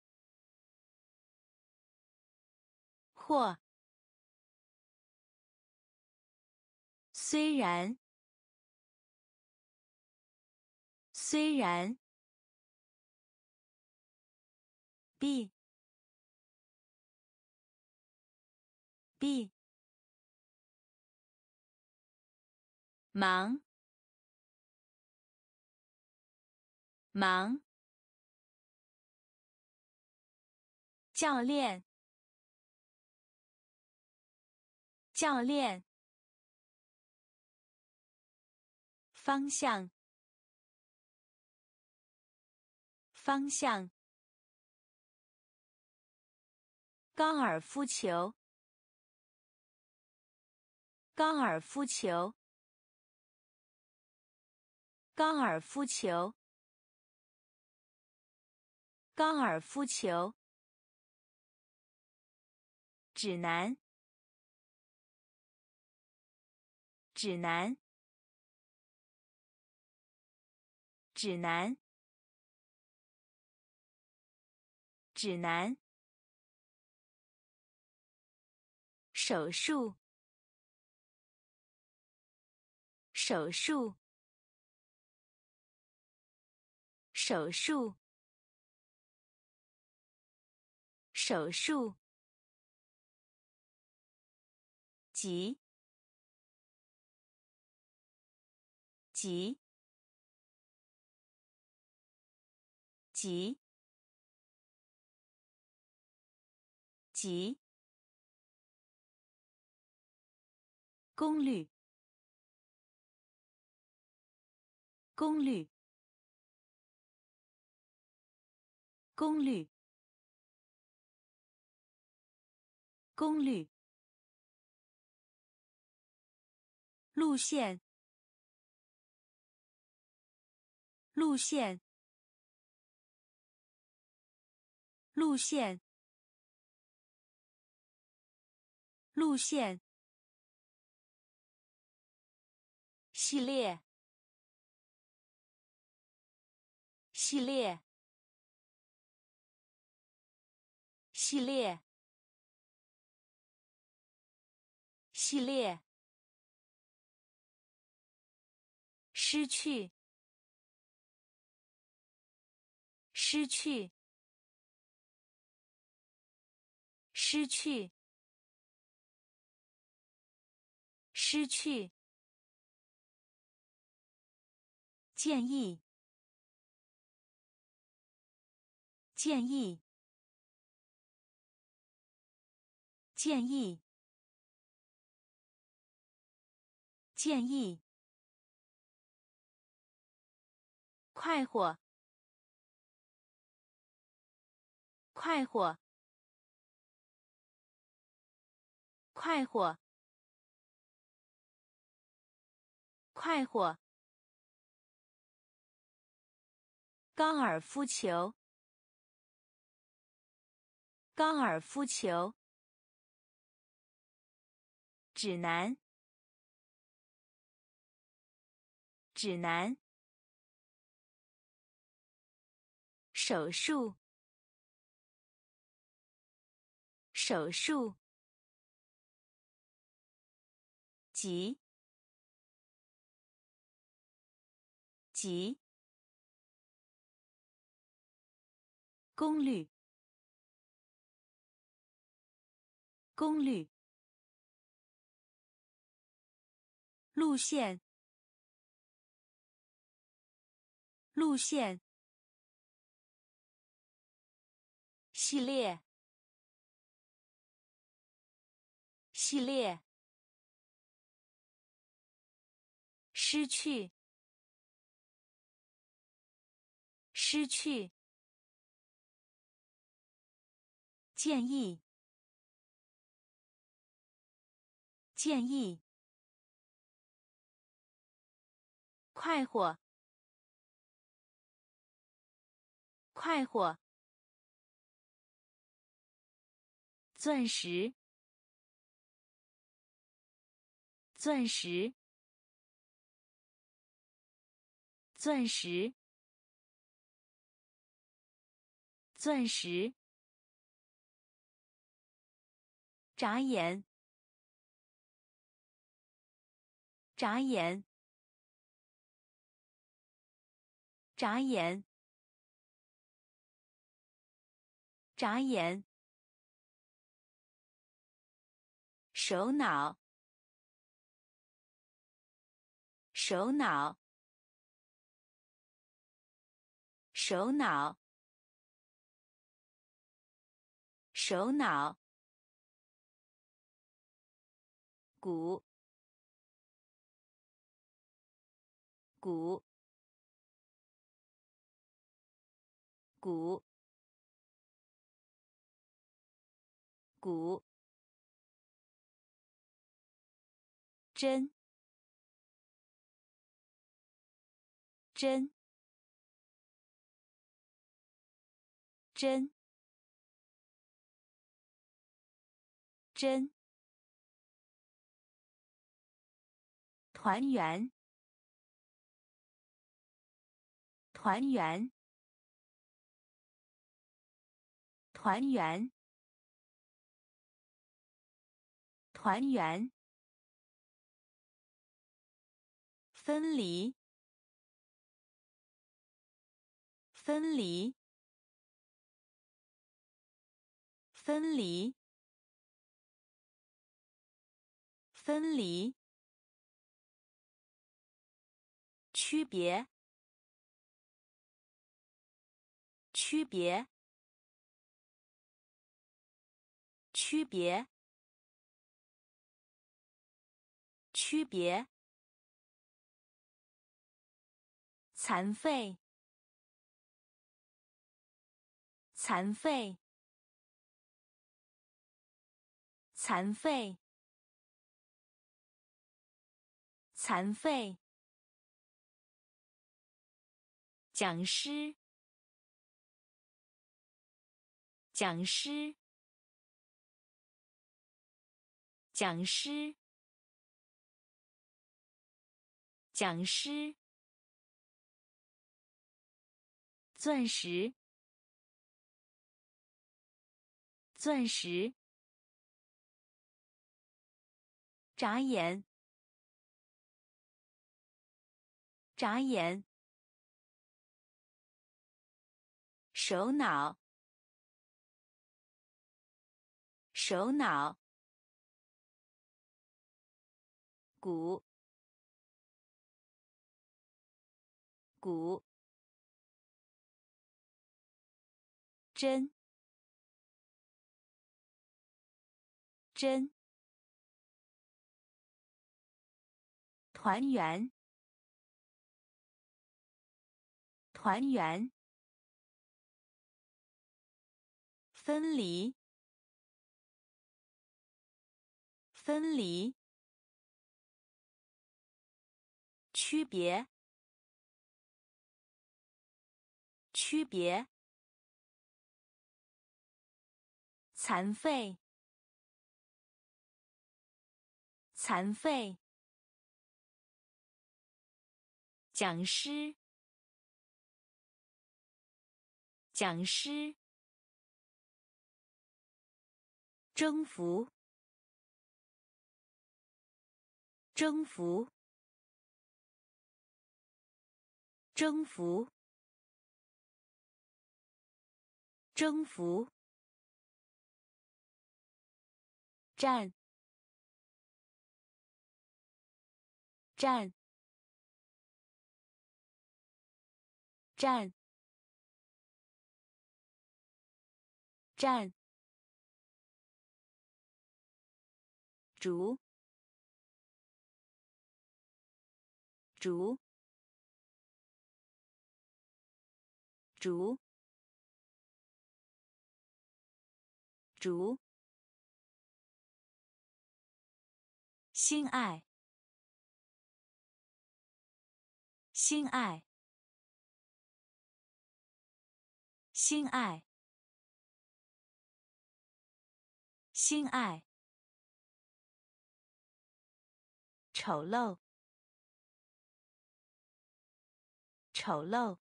或。虽然，虽然。b， b。忙，忙。教练，教练。方向，方向。 高尔夫球，高尔夫球，高尔夫球，高尔夫球。指南，指南，指南，指南。手术，手术，手术，手术。急，急，急，急。功率，功率，功率，功率。路线，路线，路线，路线。系列，系列，系列，系列。失去，失去，失去，失去。建议，建议，建议，建议。快活，快活，快活，快活。高尔夫球，高尔夫球。指南，指南。手术，手术。急，急。功率，功率。路线，路线。系列，系列。失去，失去。建议，建议。快活，快活。钻石，钻石，钻石，钻石。眨眼，眨眼，眨眼，眨眼。首脑，首脑，首脑，首脑。鼓，鼓，鼓， 鼓，针，针，针，针，团圆，团圆，团圆，团圆，分离，分离，分离，分离，区别，区别，区别，区别，残废，残废，残废，残废，讲师，讲师，讲师，讲师，钻石，钻石，眨眼，眨眼，首脑，首脑，鼓，鼓，针，针，团圆，团圆，分离，分离，区别，区别，残废，残废，讲师，讲师，征服，征服，征服，征服，战，战，战，战，竹，竹，竹，竹，心爱，心爱，心爱，心爱，丑陋，丑陋，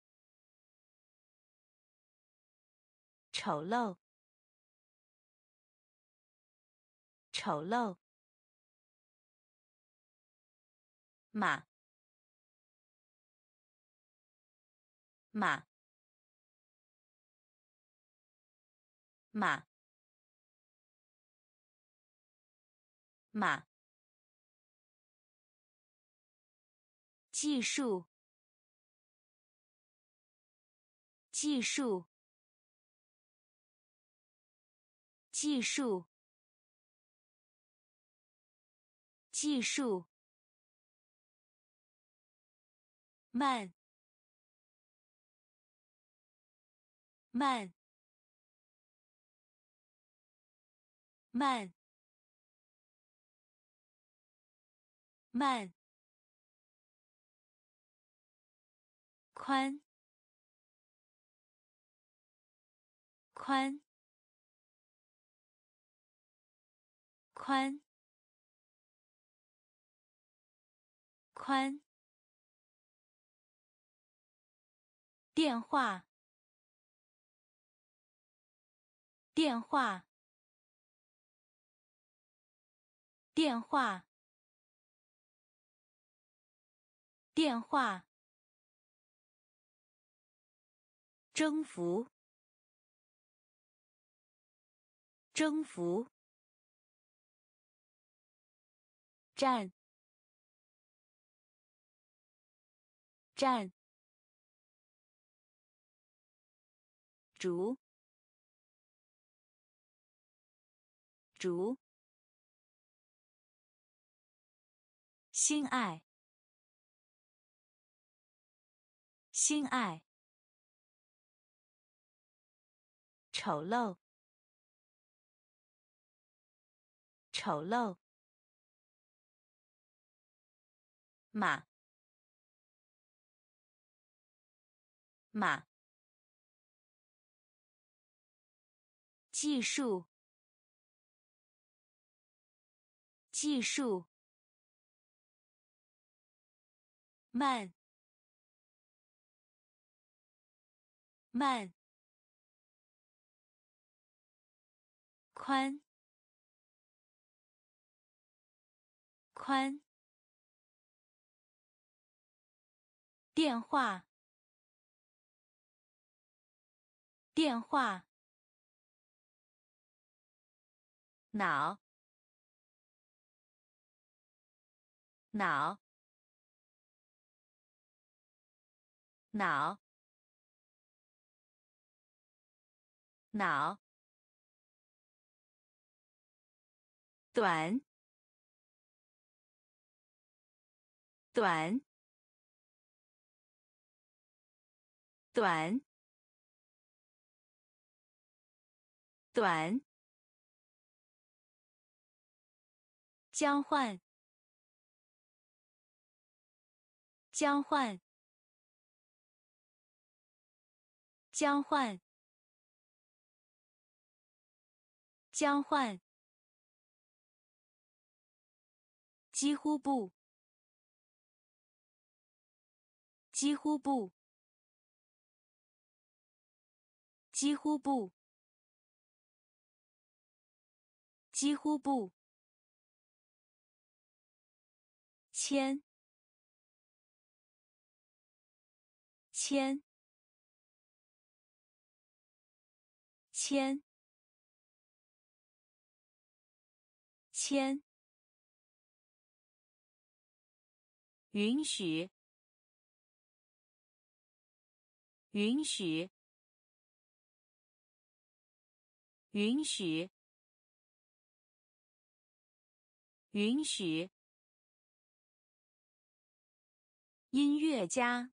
丑陋，丑陋，马，马，马，马，技术，技术，技术，技术，慢，慢， 慢慢宽宽宽宽电话电话电话电话征服征服站站竹竹心爱心爱丑陋丑陋马马技术技术慢慢宽宽电话电话脑脑脑脑短短短短交换交换交换交换几乎不几乎不几乎不几乎不签签签签允许允许允许允许音乐家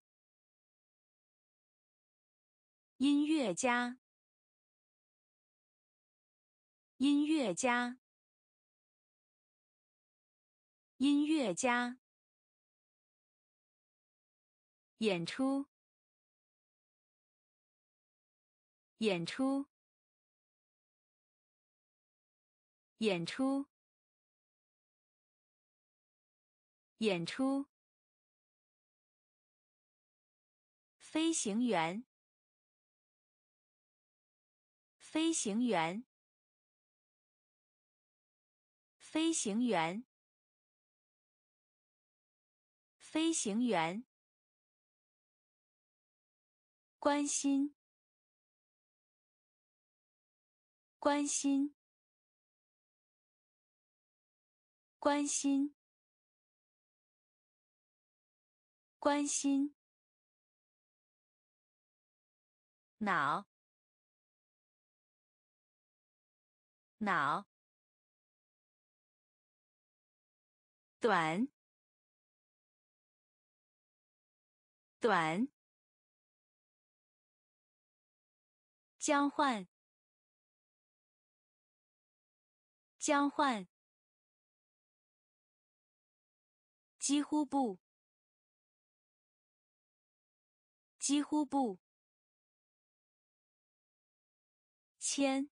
音乐家音乐家音乐家演出演出演出演出飞行员飞行员飞行员飞行员关心关心关心关心脑脑短短交换交换，几乎不，几乎不，签，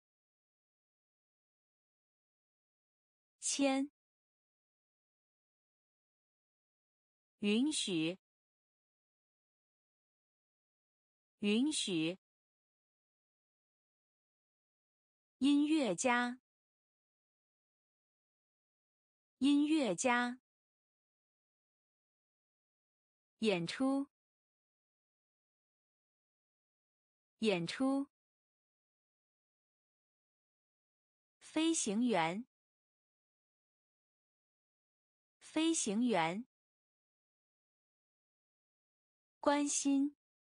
签，允许，允许，音乐家，音乐家，演出，演出，飞行员，飞行员，关心，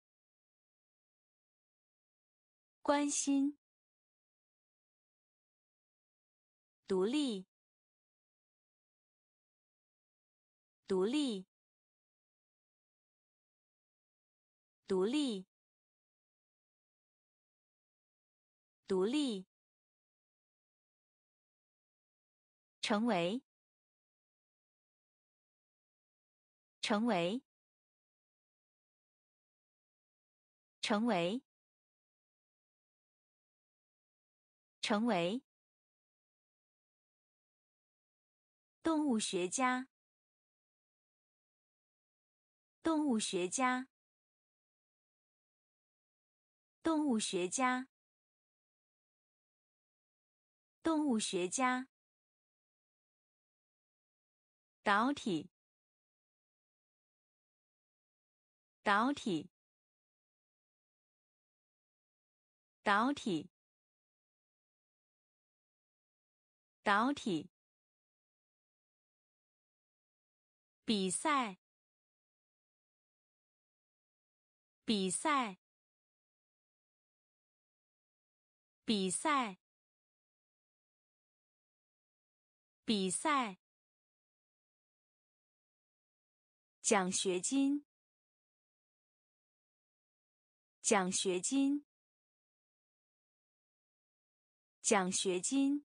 关心，独立，独立，独立，独立，成为，成为，成为，成为，动物学家，动物学家，动物学家，动物学家，导体，导体，导体，导体，比赛，比赛，比赛，比赛，奖学金，奖学金，奖学金，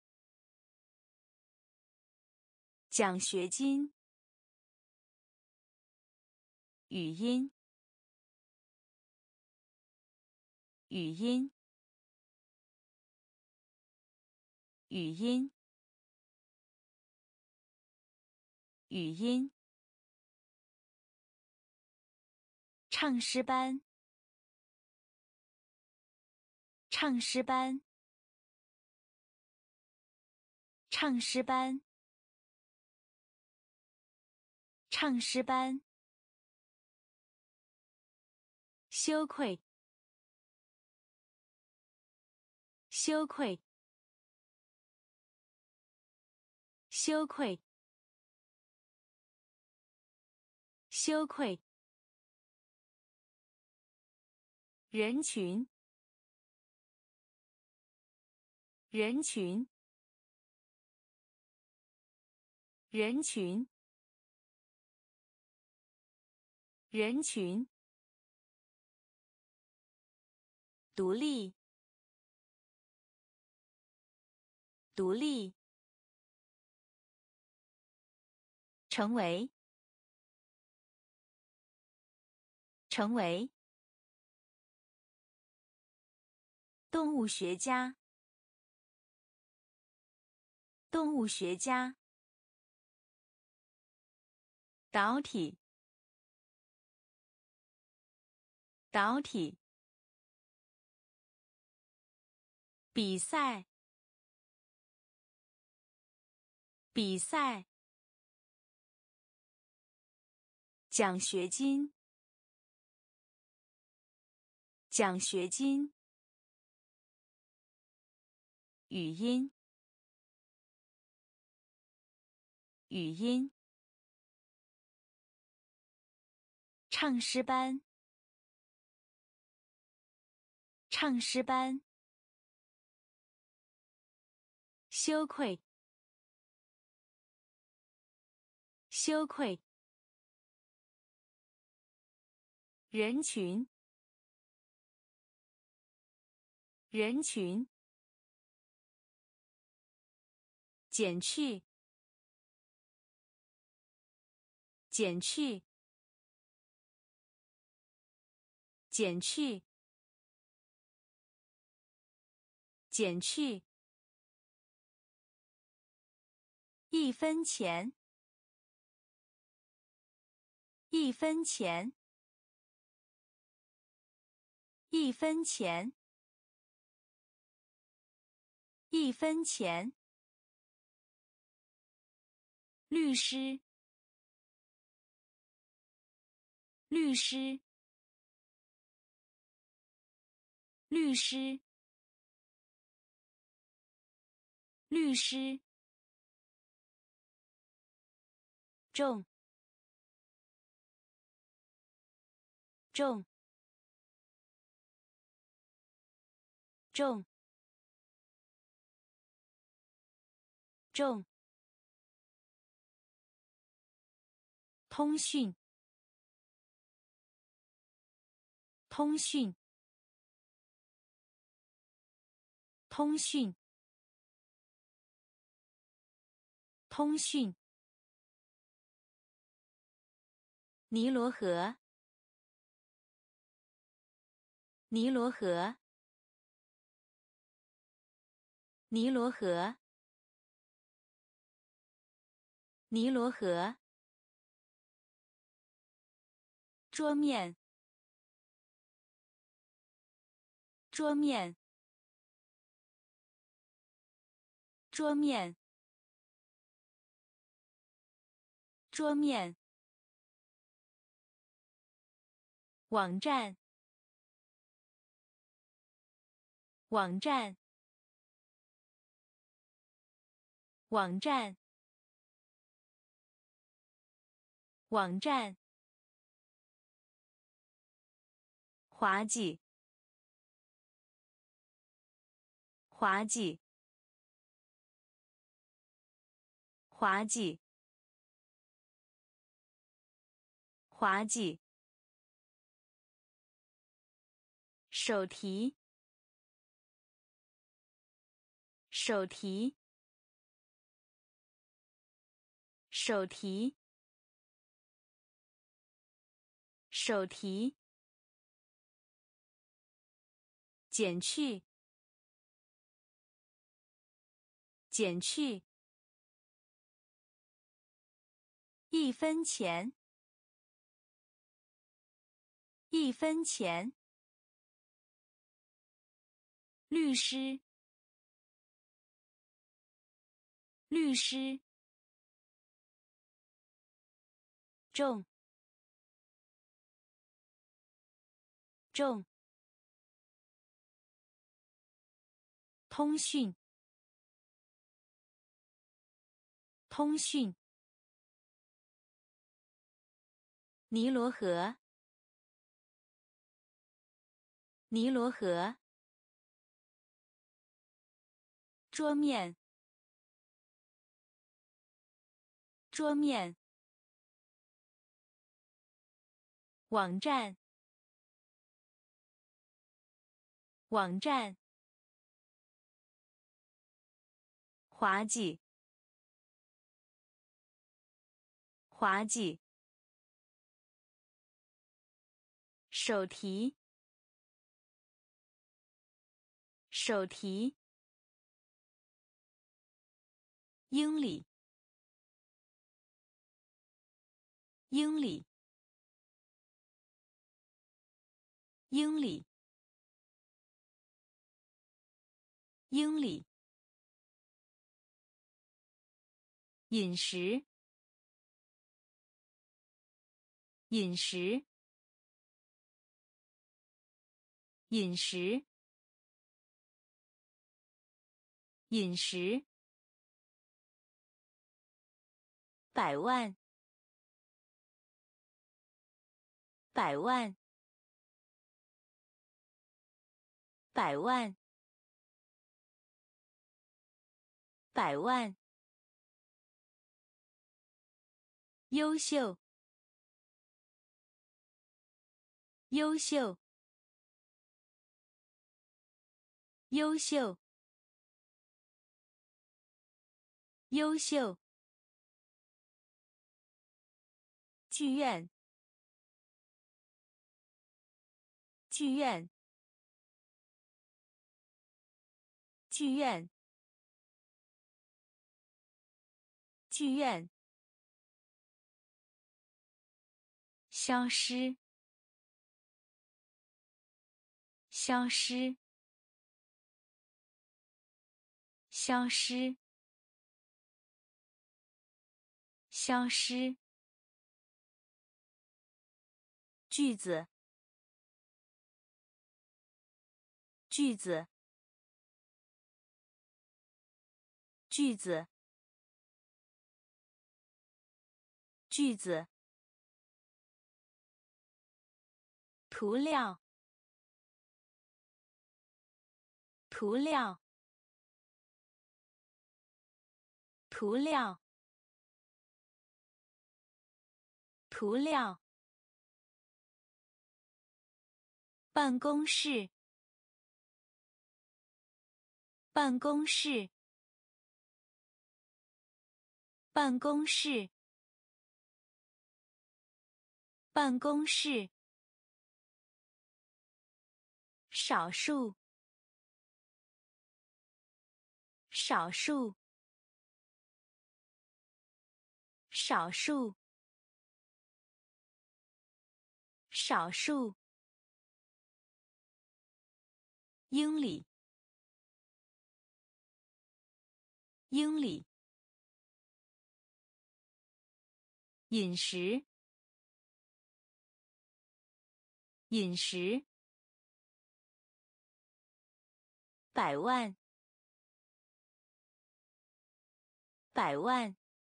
奖学金，语音，语音，语音，语音，唱诗班，唱诗班，唱诗班，唱诗班，羞愧，羞愧，羞愧，羞愧，人群，人群，人群，人群，独立，独立，成为，成为，动物学家，动物学家，导体，导体，比赛，比赛，奖学金，奖学金，语音，语音，唱诗班，唱诗班，羞愧，羞愧，人群，人群， 减去，减去，减去，减去。1分钱，1分钱，1分钱，1分钱。律师，律师，律师，律师。重，重，重，重。通讯，通讯，通讯，通讯。尼罗河，尼罗河，尼罗河，尼罗河。桌面，桌面，桌面，桌面。网站，网站，网站，网站。滑稽，滑稽，滑稽，滑稽。手提，手提，手提，手提。减去，减去。1分钱，1分钱。律师，律师。重，重。通讯，通讯。尼罗河，尼罗河。桌面，桌面。网站，网站。滑稽，滑稽。手提，手提。英里，英里，英里，英里。饮食，饮食，饮食，饮食。百万，百万，百万，百万。优秀，优秀，优秀。 优秀，剧院，剧院，剧院，剧院，消失，消失，消失，消失，句子，句子，句子，句子，涂料，涂料，涂料，涂料，办公室，办公室，办公室，办公室，少数，少数，少数，少数，英里，英里，饮食，饮食，百万，百万，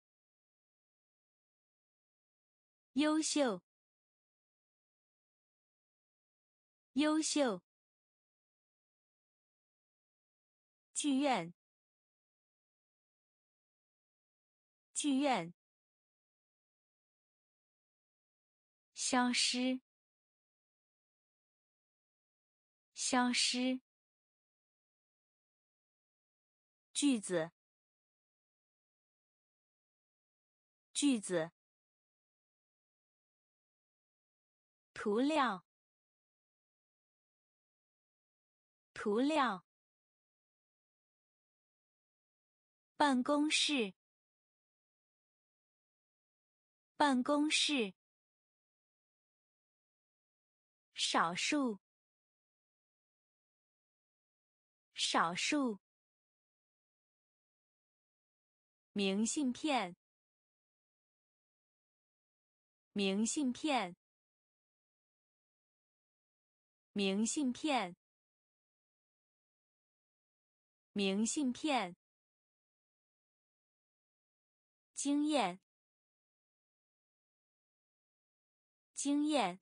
优秀，优秀，剧院，剧院，消失，消失，句子，句子，涂料，涂料，办公室，办公室，少数，少数，明信片，明信片，明信片，明信片，经验，经验，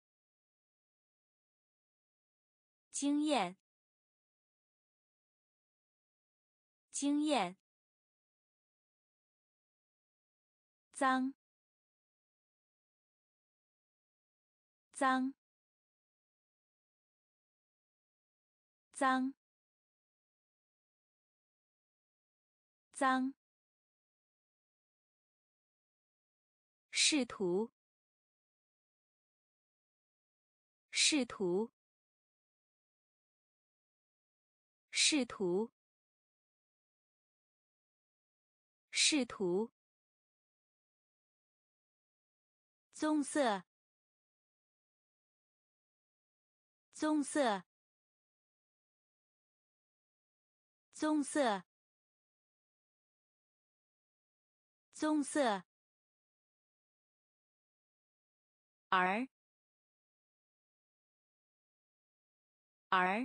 经验，经验，脏，脏，脏，脏，试图，试图，试图，试图，棕色，棕色，棕色，棕色，儿，儿，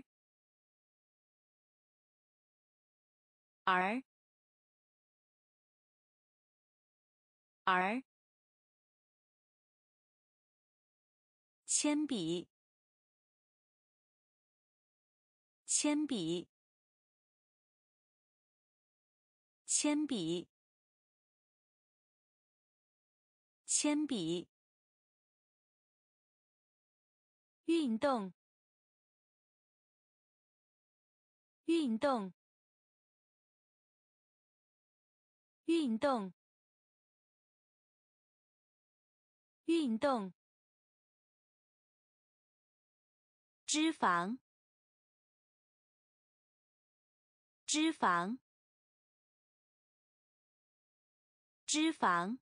儿，儿，铅笔，铅笔，铅笔，铅笔，运动，运动， 运动，运动。脂肪，脂肪，脂肪，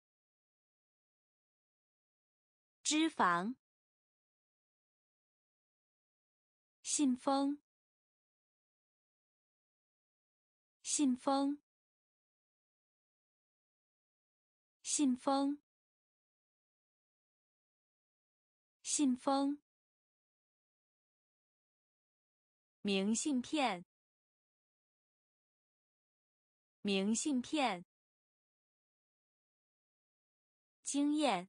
脂肪。信封，信封，信封，信封。明信片，明信片。经验，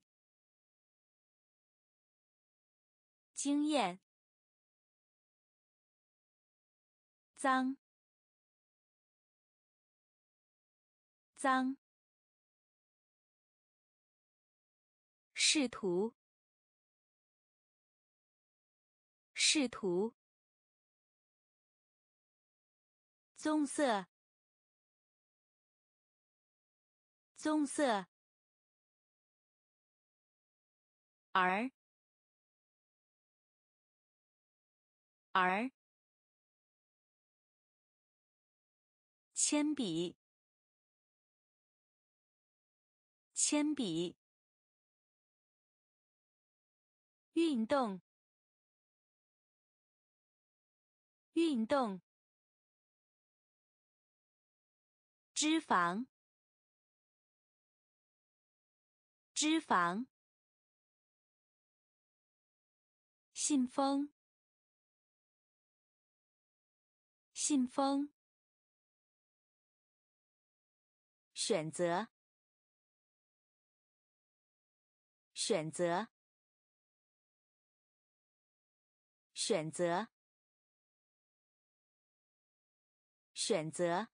经验。脏，脏。试图，试图。棕色，棕色。儿，儿。铅笔，铅笔。运动，运动。脂肪，脂肪。信封，信封。选择，选择，选择，选择。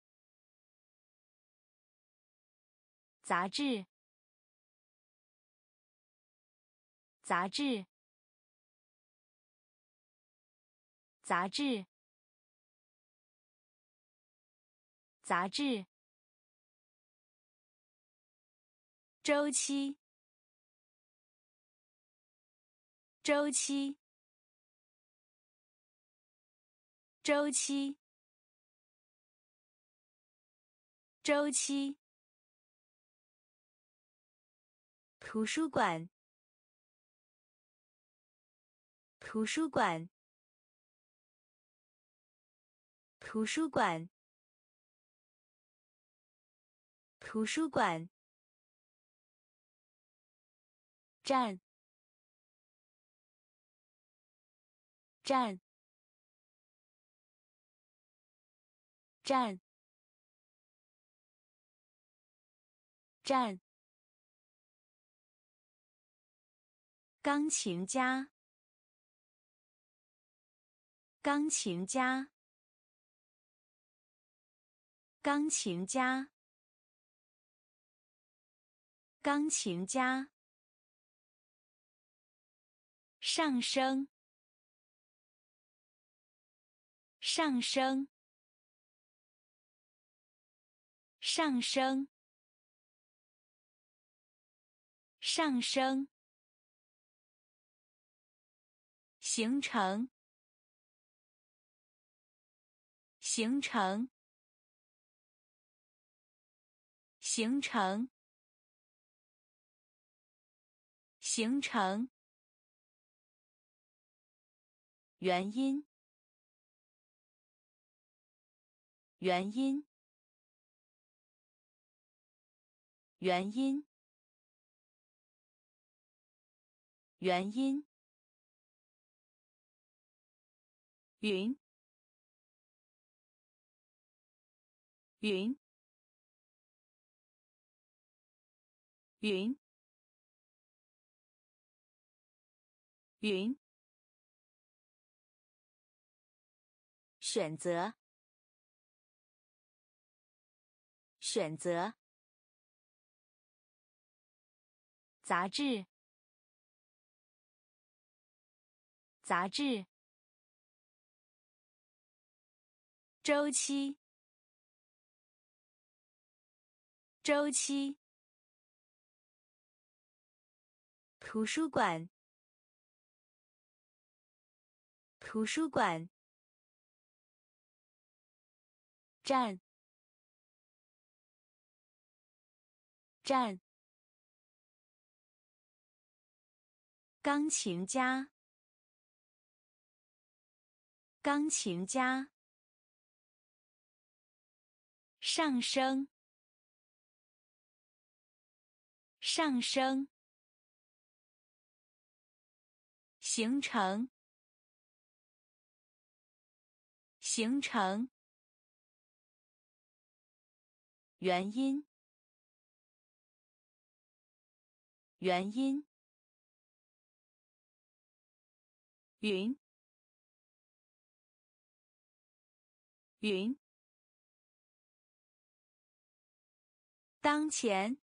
杂志，杂志，杂志，杂志。周期，周期，周期，周期。图书馆，图书馆，图书馆，图书馆。站，站，站，站。钢琴家，钢琴家，钢琴家，钢琴家。上升，上升，上升，上升。形成，形成，形成，形成。原因，原因，原因，原因。云，云，云，云。选择，选择。杂志，杂志。周期， 周期。图书馆，图书馆。站，站。钢琴家，钢琴家。上升，上升。形成，形成。原因，原因。云，云。当前，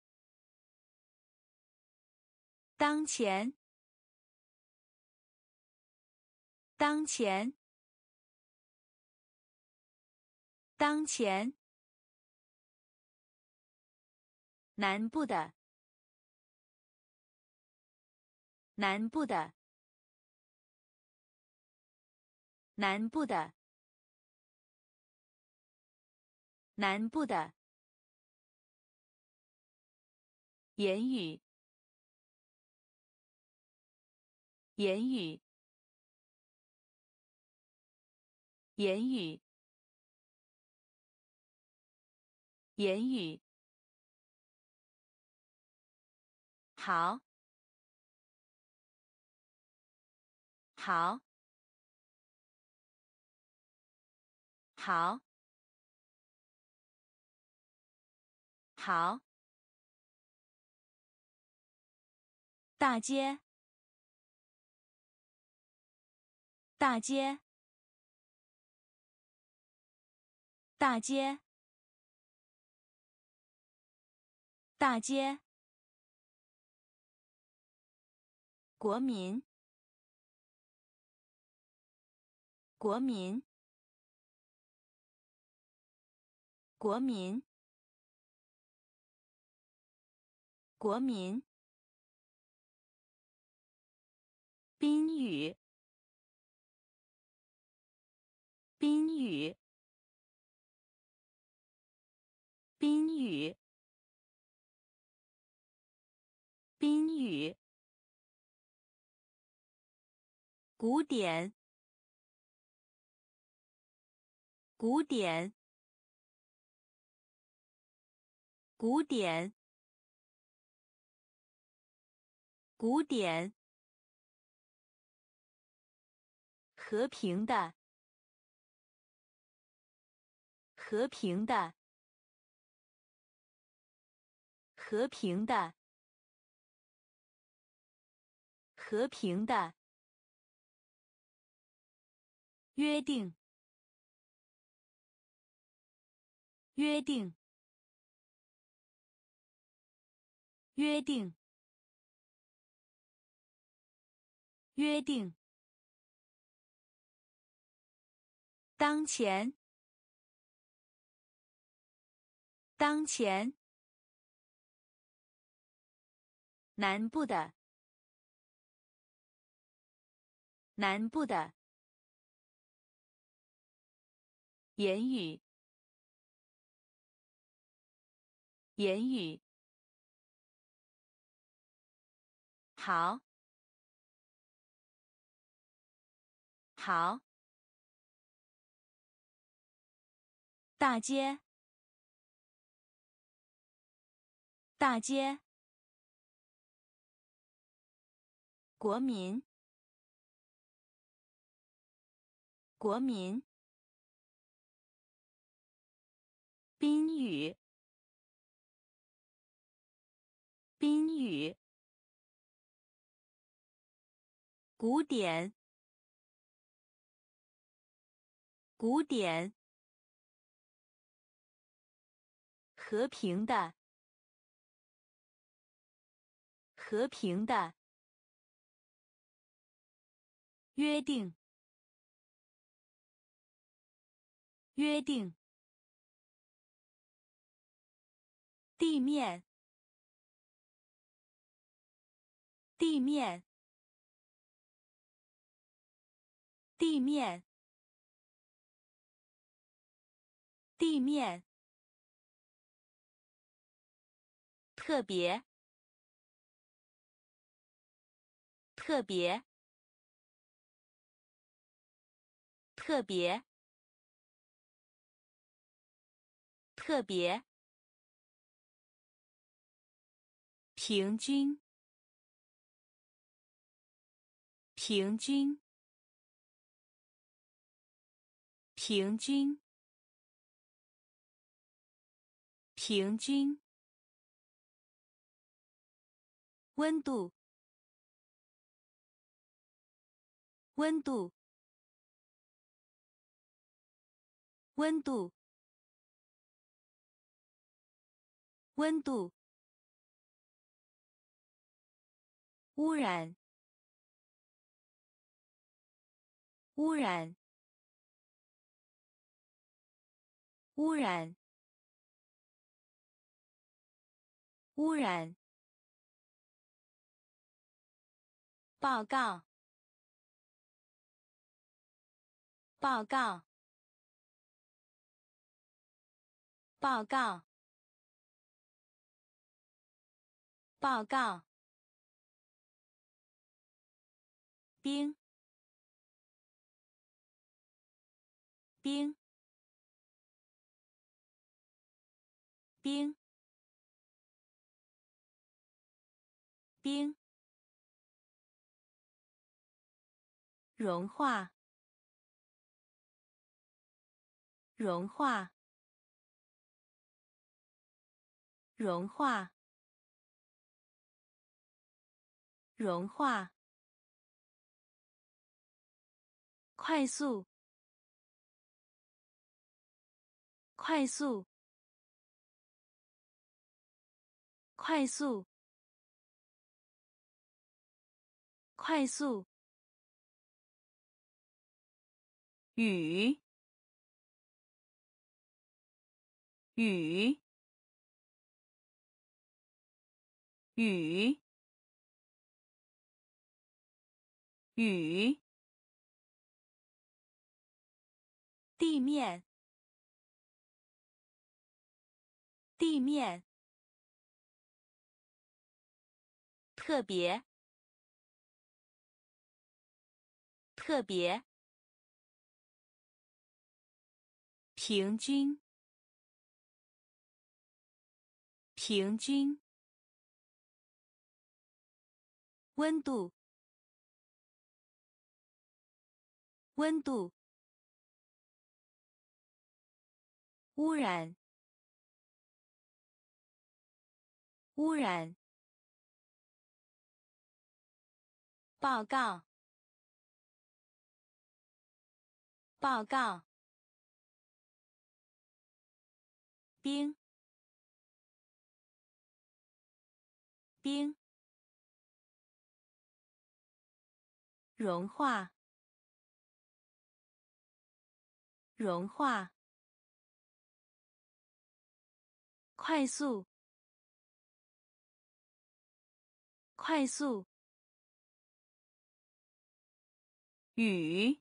当前，当前，当前。南部的，南部的，南部的，南部的。言语，言语，言语，言语。好，好，好，好。大街，大街，大街，大街。国民，国民，国民，国民。宾语，宾语，宾语，宾语。古典，古典，古典，古典。和平的，和平的，和平的，和平的。约定，约定，约定，约定。当前，当前。南部的，南部的。言语，言语。好，好。大街，大街。国民，国民。宾语，宾语。古典，古典。和平的，和平的。约定，约定。 地面，地面，地面，地面，特别，特别，特别，特别，平均，平均，平均，平均，温度，温度，温度，温度，污染，污染，污染，污染，报告，报告，报告，报告，冰，冰，冰，冰，融化，融化，融化，融化，快速，快速，快速，快速，雨，雨，雨，雨，地面，地面，特别，特别，平均，平均，温度，温度，污染，污染，报告，报告，冰，冰，融化，融化，快速，快速，雨，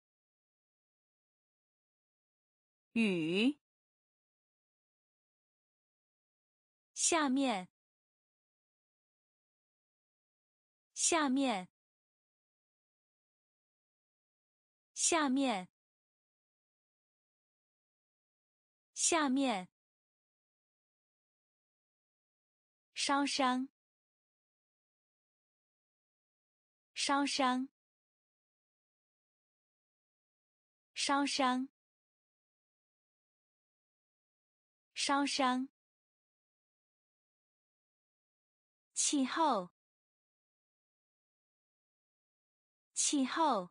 雨，下面，下面，下面，下面，烧伤，烧伤，烧伤，烧伤，气候，气候，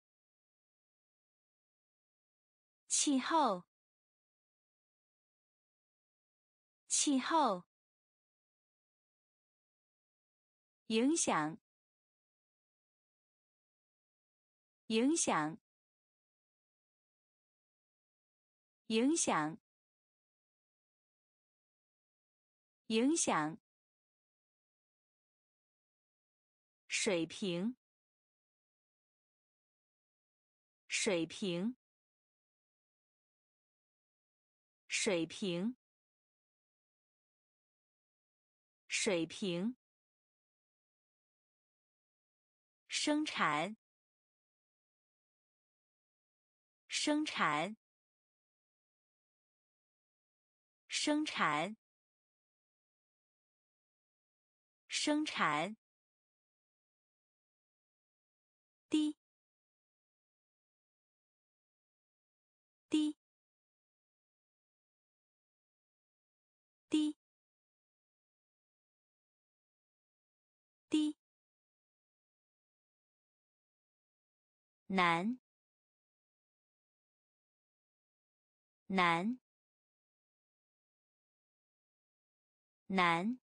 气候，气候，影响，影响，影响， 影响，水平，水平，水平，水平，生产，生产，生产，生产，低，低，低，低，难，难，难，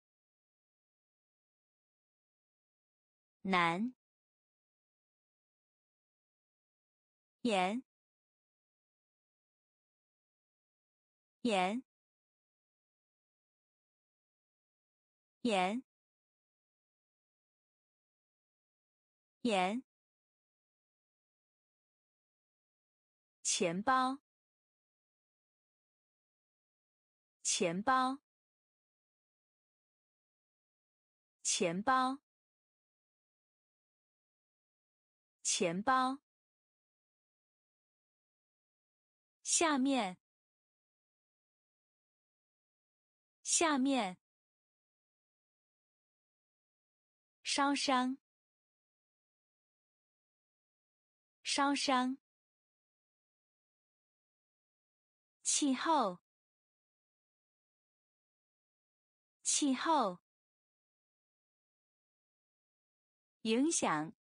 难，盐，盐，盐，盐，钱包，钱包，钱包，钱包，下面，下面，烧伤，烧伤，气候，气候，影响，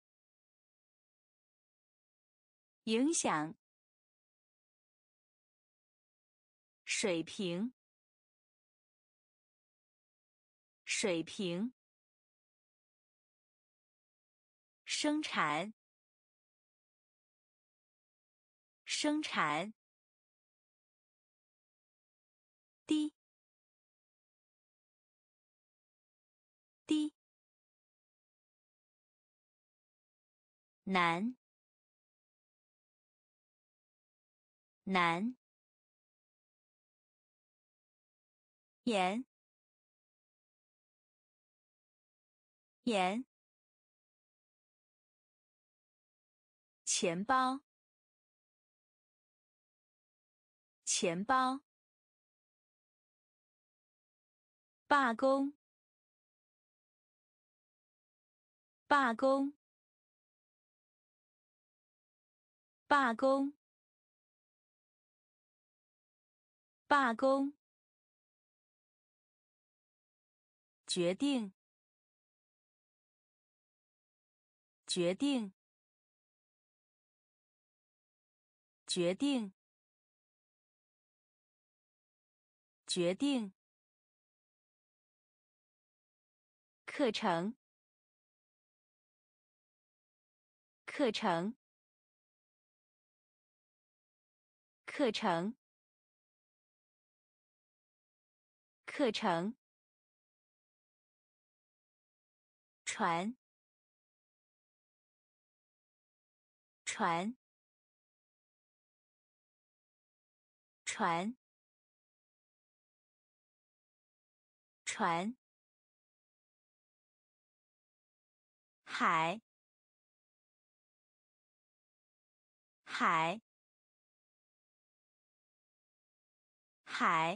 影响，水平，水平，生产，生产，低，低，难，难，盐，盐，钱包，钱包，罢工，罢工，罢工，罢工，决定，决定，决定，决定，课程，课程，课程，课程，船，船，船，船，海，海，海，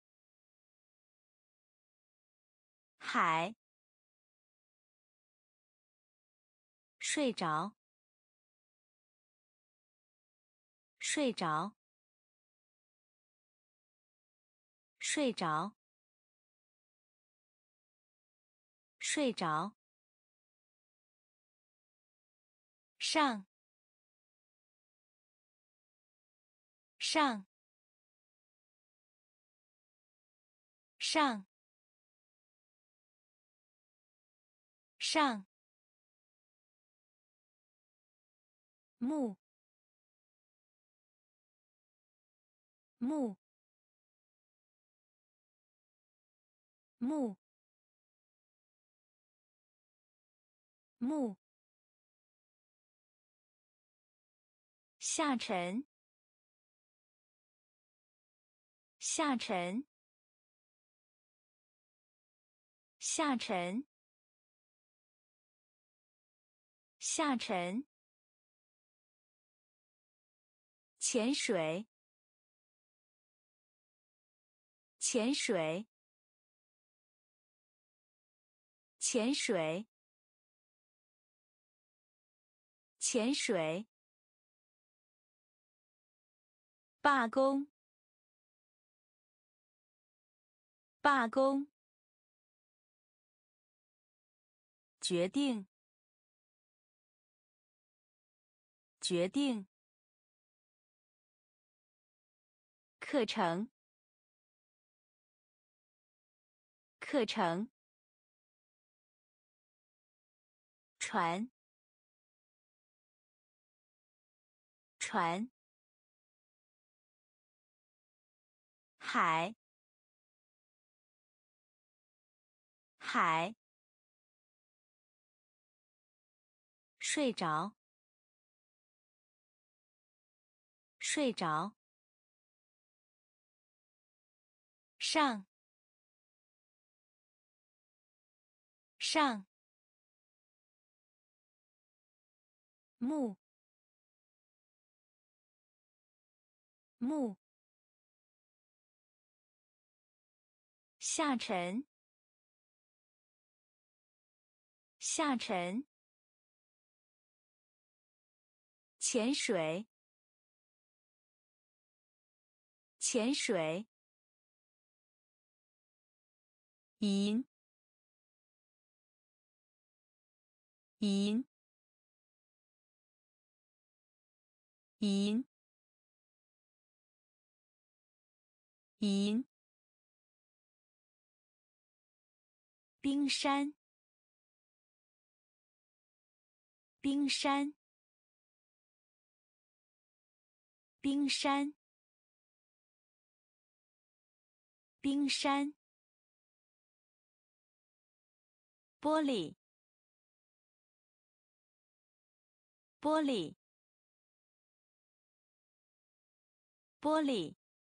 海，睡着，睡着，睡着，睡着，上，上，上，上，木，木， 木木下沉下沉下沉下沉潜水潜水潜水潜水罢工罢工决定决定课程课程船船海海睡着睡着上上木木下沉下沉潜水潜水银银银银冰山冰山冰山冰山玻璃玻璃玻璃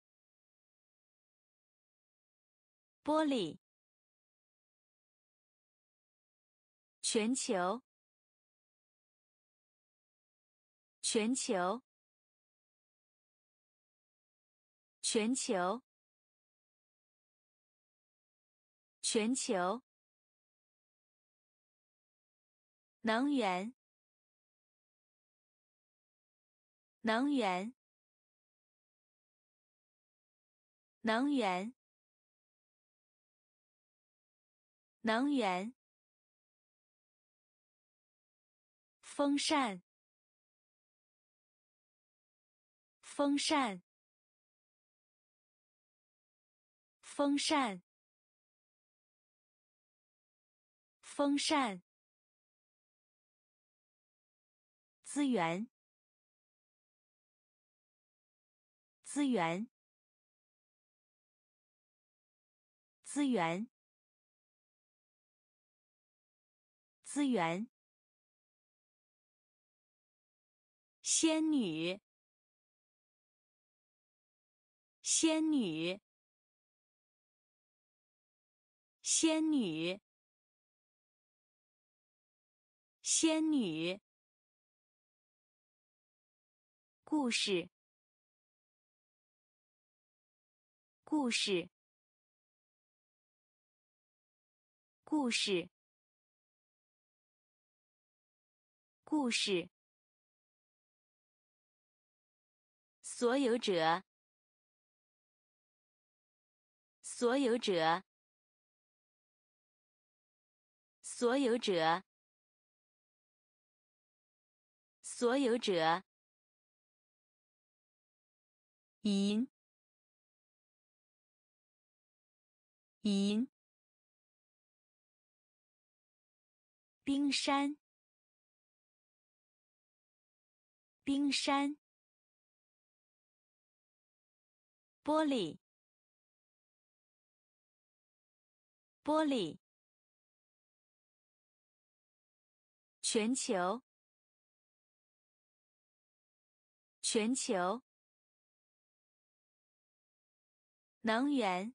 玻璃全球全球全球全球能源能源能源能源风扇风扇风扇风扇资源资源资源资源仙女仙女仙女仙女故事故事故事故事所有者所有者所有者所有者银银冰山冰山玻璃玻璃，全球，全球，能源，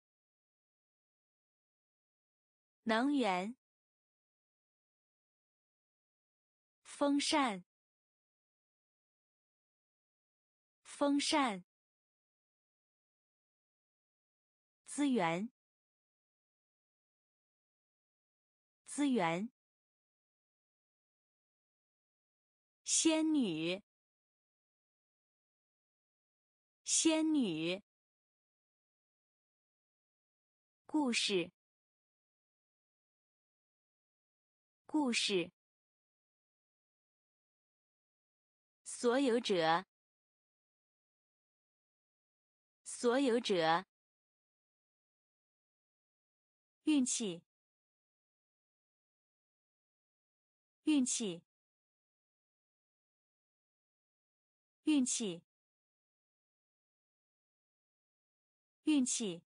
能源，风扇，风扇，资源，资源，仙女，仙女，故事，故事，所有者，所有者，运气，运气，运气，运气，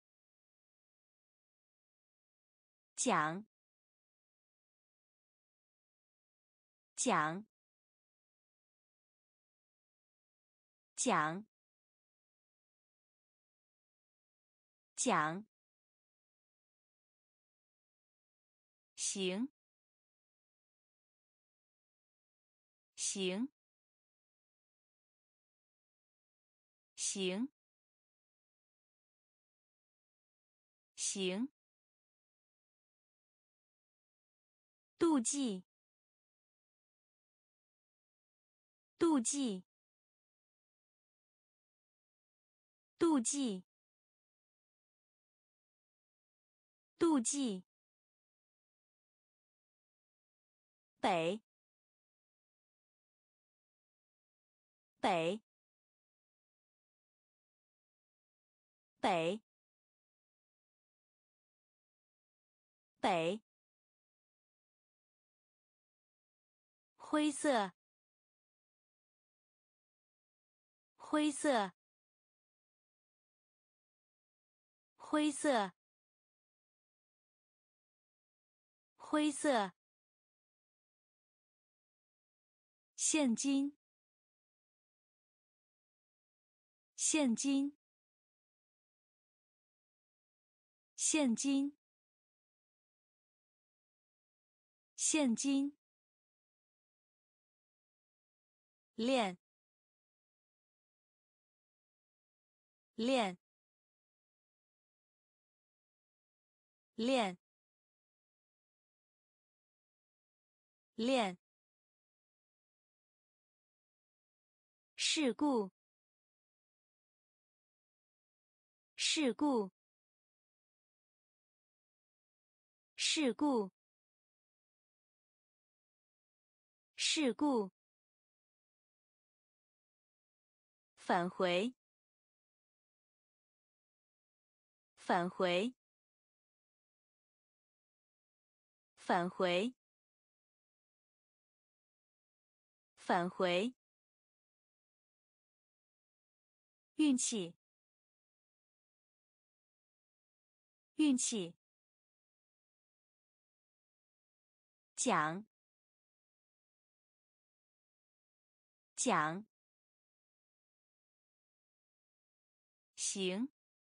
奖，奖，奖，奖，行，行，行，行，妒忌，妒忌，妒忌，妒忌，北，北，北，北，灰色，灰色，灰色，灰色，现金，现金，现金，现金，链，链，链，链，事故，事故，事故，事故，返回，返回，返回，返回，运气，运气，奖，奖，行，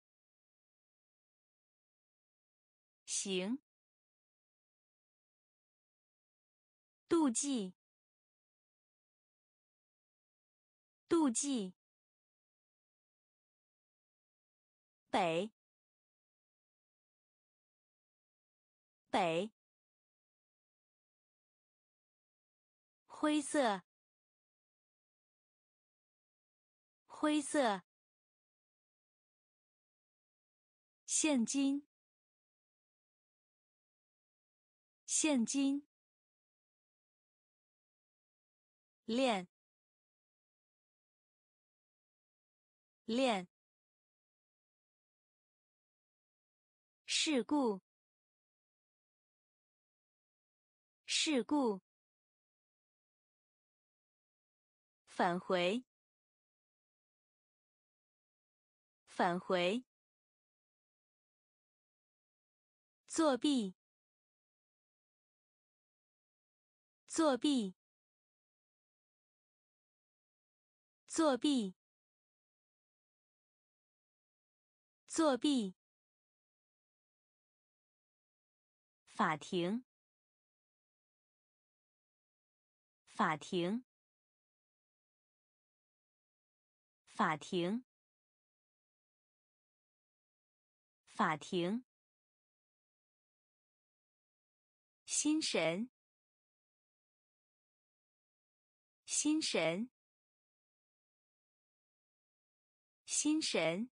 行，妒忌，妒忌，北，北，灰色，灰色，现金，现金，链，链，事故，事故，返回，返回， 作弊，作弊，作弊，作弊。法庭，法庭，法庭，法庭。心神，心神，心神，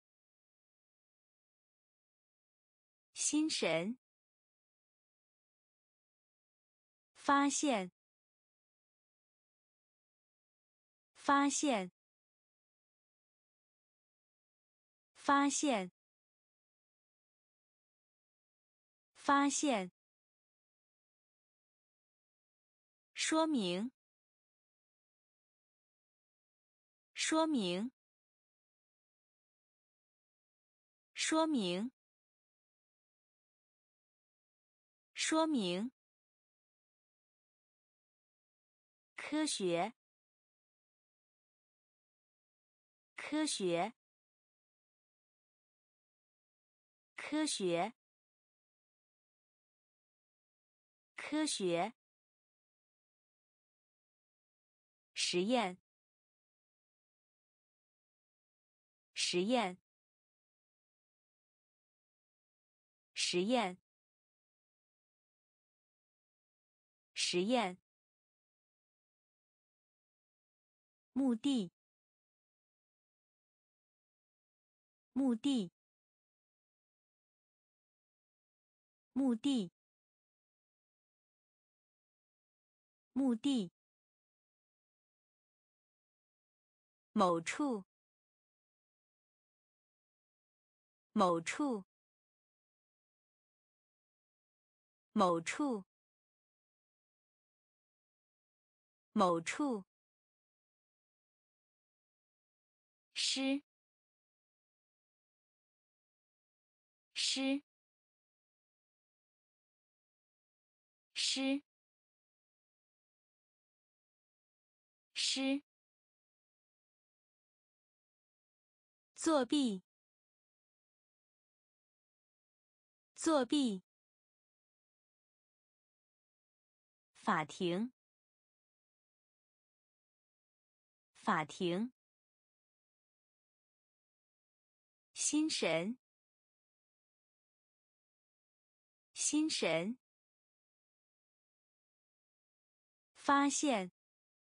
心神。发现，发现，发现，发现。说明，说明，说明，说明。科学，科学，科学，科学。实验，实验，实验，实验。目的，目的，目的，目的。某处，某处，某处，某处。诗，诗，诗，诗。作弊，作弊。法庭，法庭。心神，心神。发现，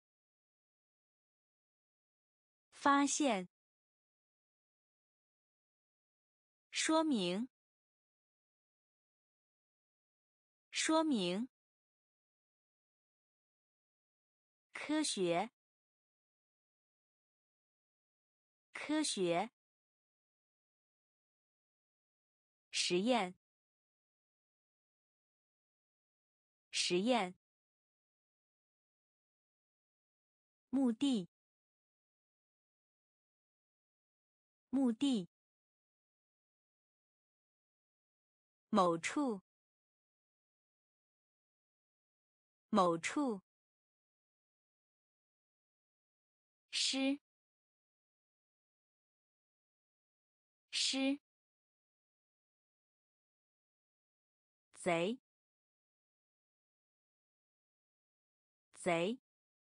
发现。说明，说明。科学，科学。实验，实验。目的，目的。某处，某处。诗，诗。贼，贼，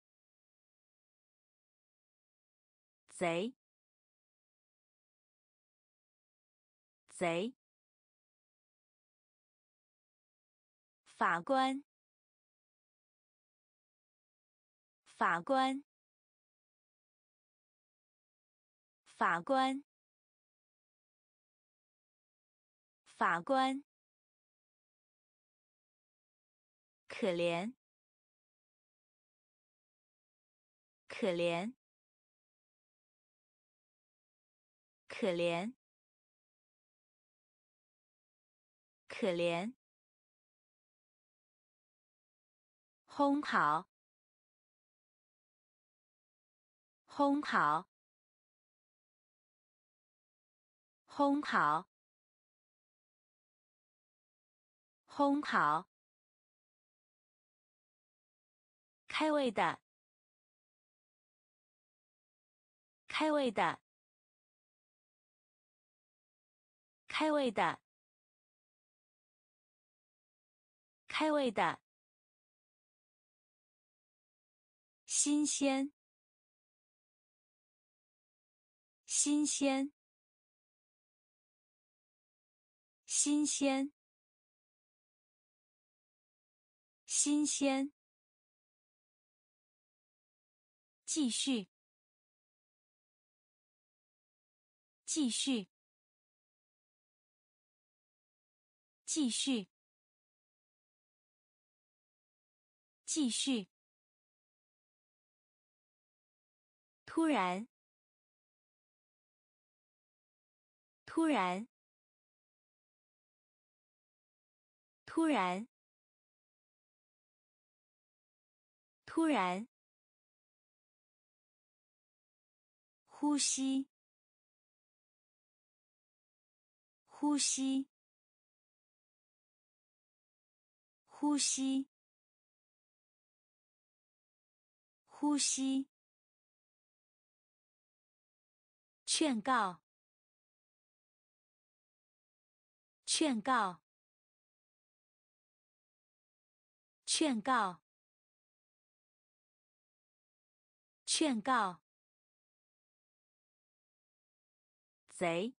贼，贼。法官，法官，法官，法官。可怜，可怜，可怜，可怜。烘烤，烘烤，烘烤， 烘烤，开胃的，开胃的，开胃的，开胃的，新鲜，新鲜，新鲜，新鲜，继续，继续，继续，继续，突然，突然，突然，突然，呼吸，呼吸，呼吸，呼吸，劝告，劝告，劝告，劝告，贼，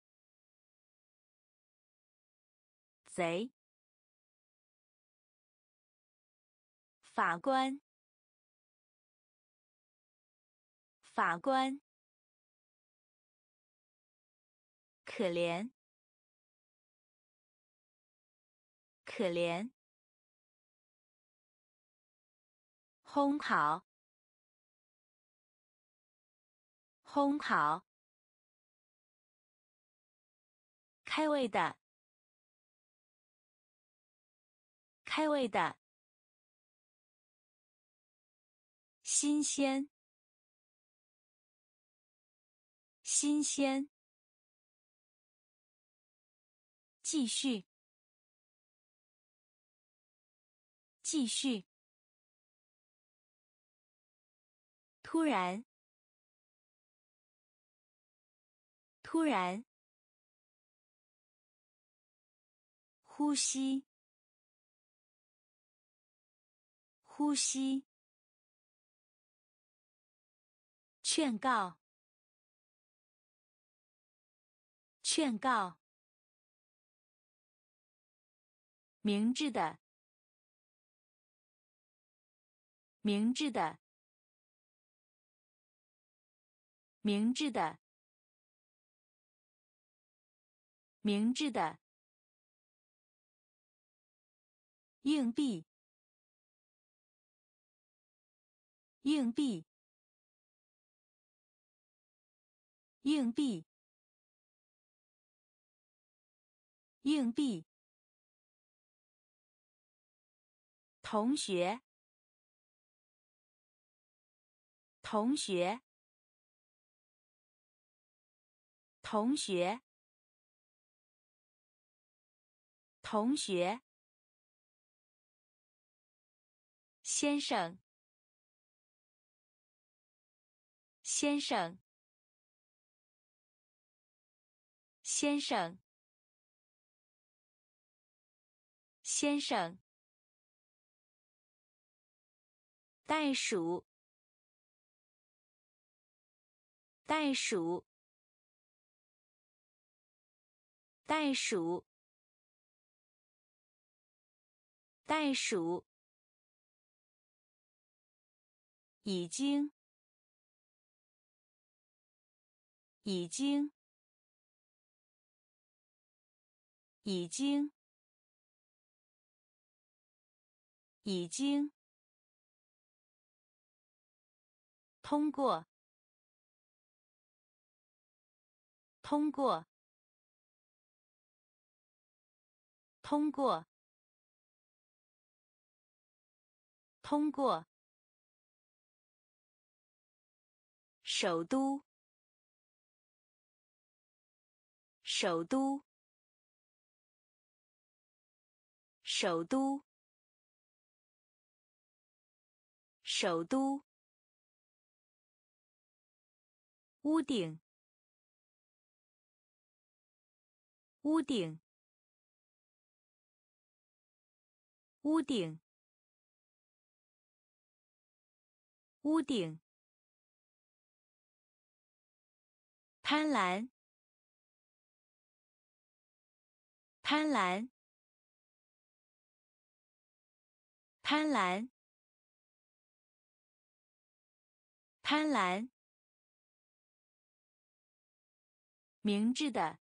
贼，法官，法官，可怜，可怜，烘烤，烘烤，开胃的，开胃的，新鲜，新鲜，继续，继续，突然，突然，呼吸，呼吸，劝告，劝告，明智的，明智的，明智的，明智的，硬币，硬币，硬币，硬币，同学，同学，同学，同学，先生，先生，先生，先生，袋鼠，袋鼠，袋鼠，袋鼠，已经，已经，已经，已经，通过，通过，通过，通过，首都，首都， 首都，首都。屋顶，屋顶，屋顶，屋顶。贪婪，贪婪，贪婪，贪婪。明智的，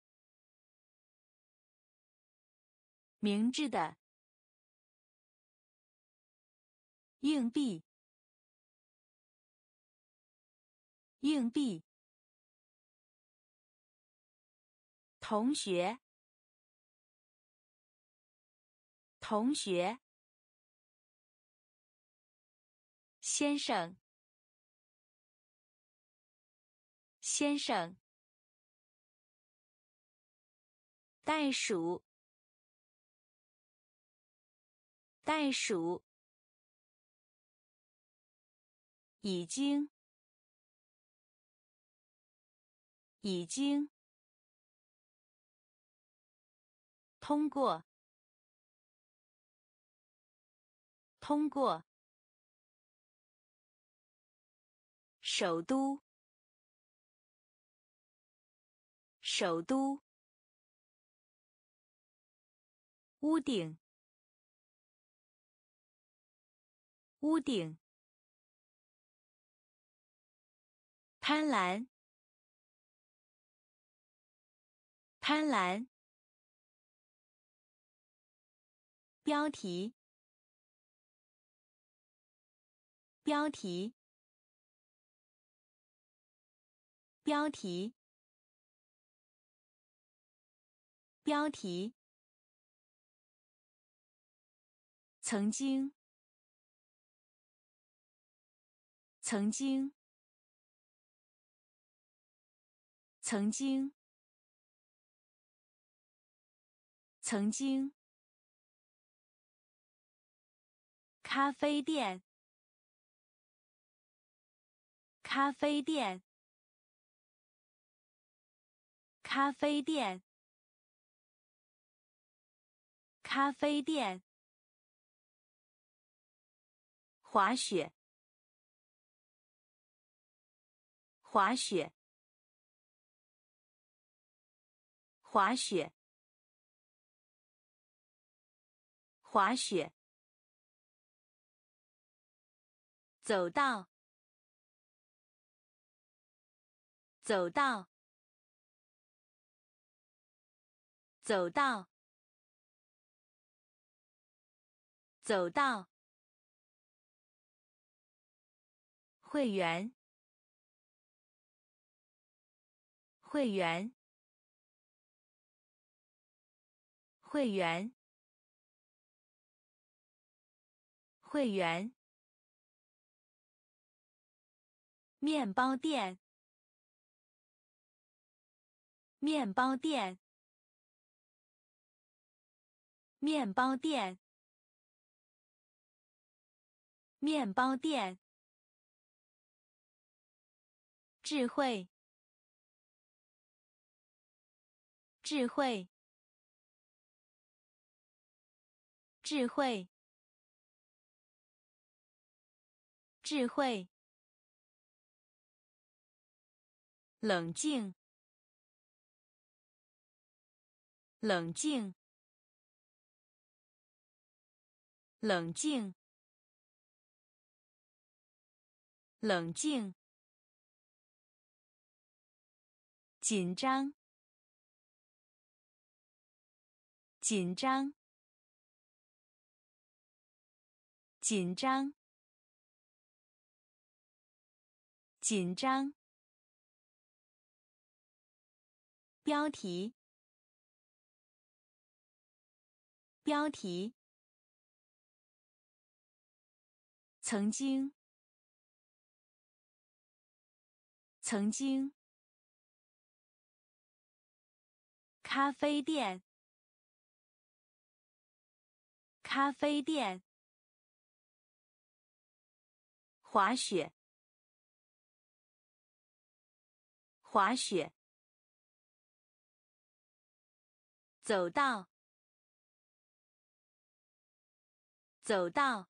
明智的。硬币，硬币。同学，同学。先生，先生。袋鼠，袋鼠。已经，已经。通过，通过。首都，首都。屋顶，屋顶。贪婪，贪婪。标题，标题，标题，标题。曾经，曾经，曾经，曾经。咖啡店，咖啡店，咖啡店，咖啡店。滑雪，滑雪，滑雪，滑雪。走道，走道，走道，走道。会员，会员，会员，会员。面包店，面包店，面包店，面包店。智慧，智慧，智慧，智慧。冷静，冷静，冷静，冷静。紧张，紧张，紧张，紧张。标题，标题。曾经，曾经。咖啡店， 咖啡店。滑雪。滑雪。走道。走道。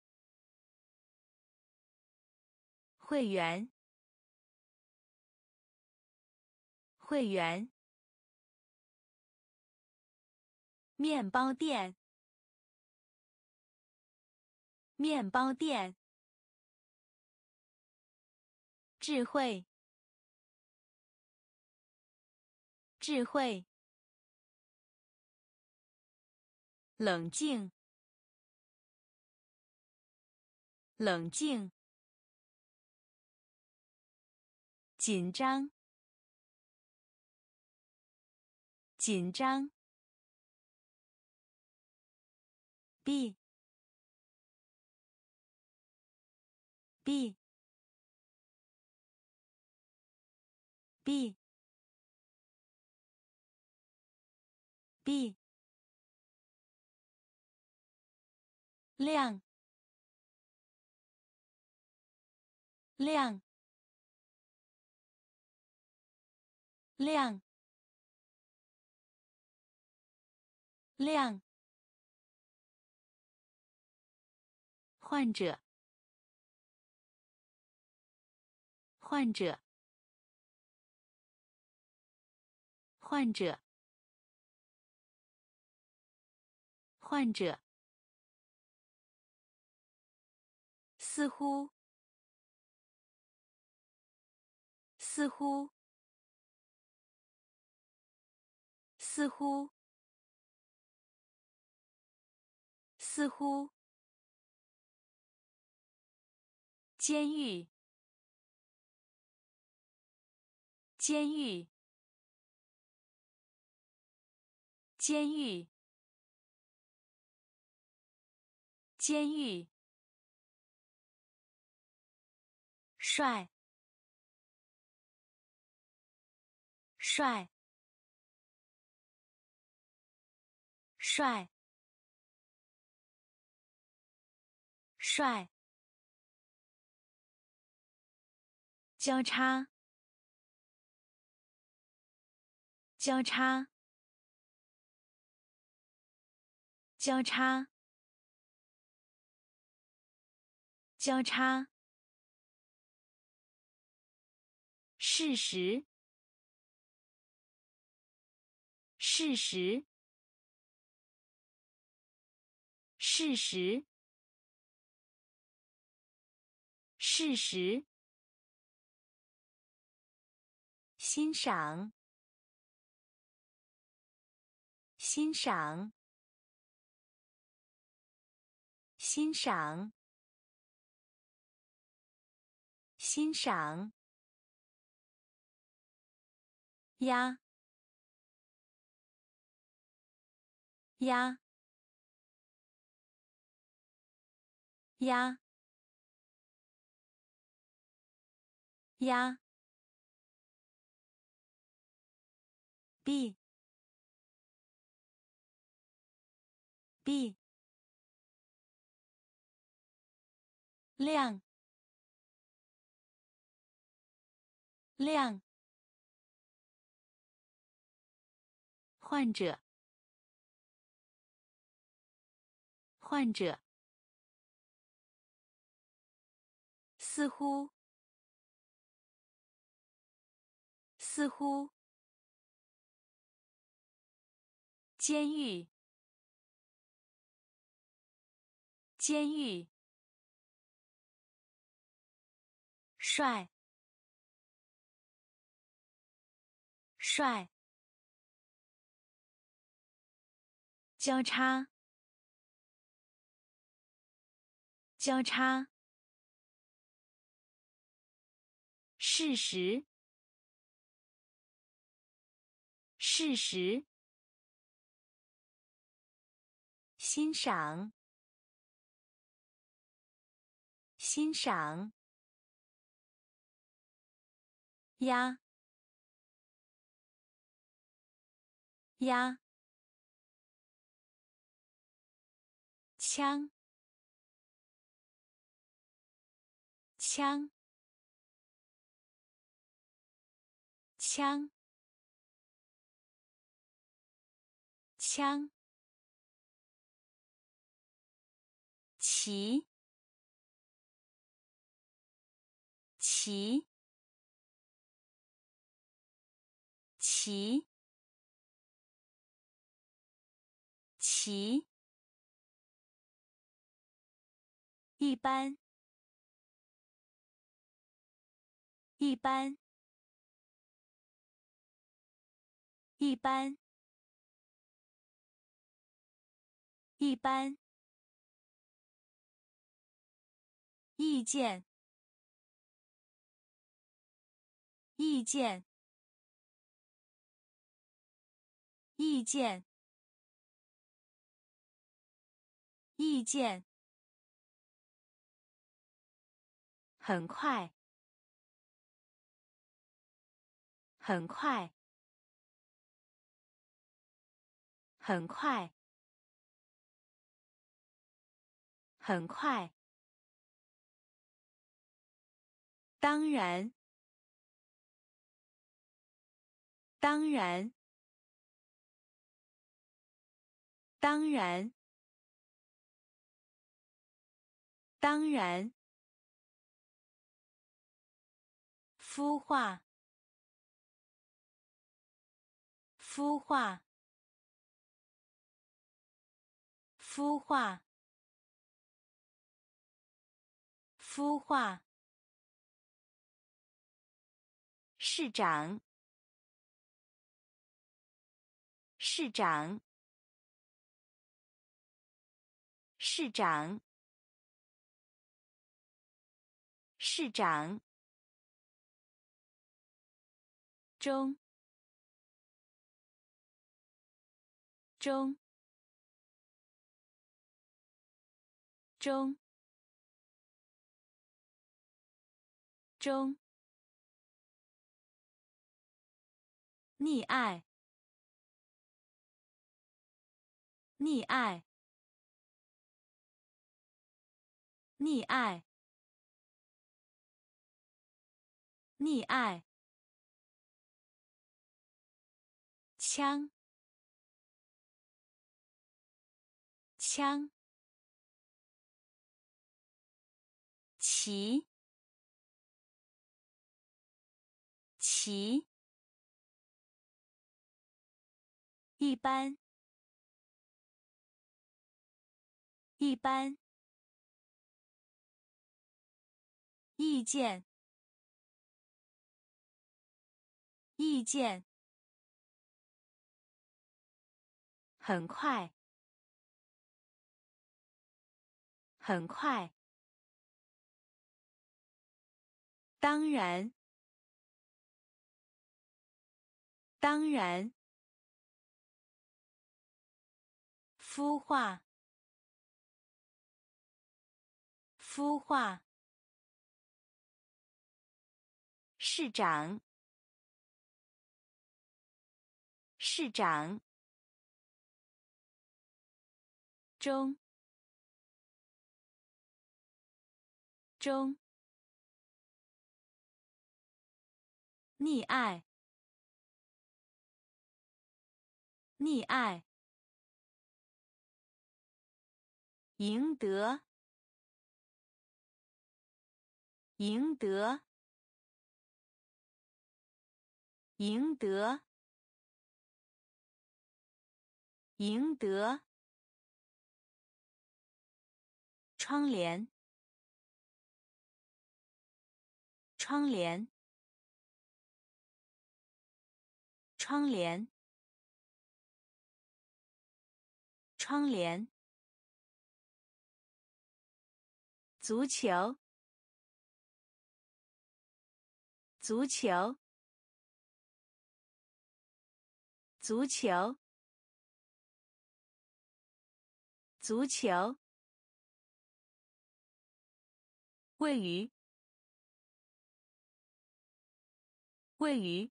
会员。会员。面包店。面包店。智慧。智慧。冷静。冷静。紧张。紧张。B。B。B。B。亮。亮。亮。亮。患者。患者。患者。患者。似乎。似乎。似乎。似乎。监狱。监狱。监狱。监狱。帅。帅。帅。帅。交叉。交叉。交叉。交叉。事实。事实。事实。事实。欣赏。欣赏。欣赏。欣赏。鸭。鸭。鸭。鸭。B。B。亮。亮。患者。患者。似乎。似乎。监狱。监狱。帅。帅。交叉。交叉。事实。事实。欣赏。欣赏。鸭。鸭。 枪，枪，枪，枪，骑，骑，骑，骑，一般，一般，一般，一般，意见，意见，意见，意见，很快，很快，很快，很快，当然，当然，当然，当然，孵化，孵化，孵化，孵化，市长，市长，市长，市长，中，中，中，中，溺爱，溺爱，溺爱，溺爱，枪，枪，骑，骑，一般，一般，意见，意见，很快，很快，当然，当然，孵化，孵化，市长，市长，中，中，溺爱，溺爱，赢得，赢得，赢得，赢得，窗帘，窗帘，窗帘，窗帘，足球，足球，足球，足球，位于，位于，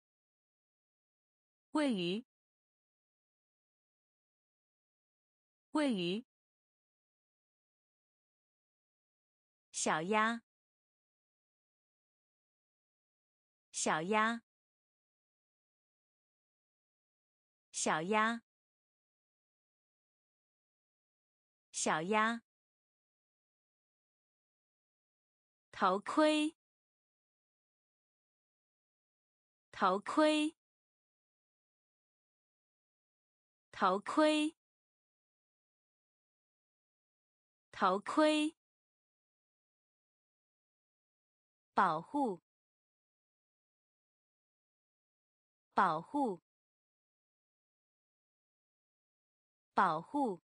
位于， 位于，小鸭，小鸭，小鸭，小鸭，头盔，头盔，头盔，头盔，保护，保护，保护，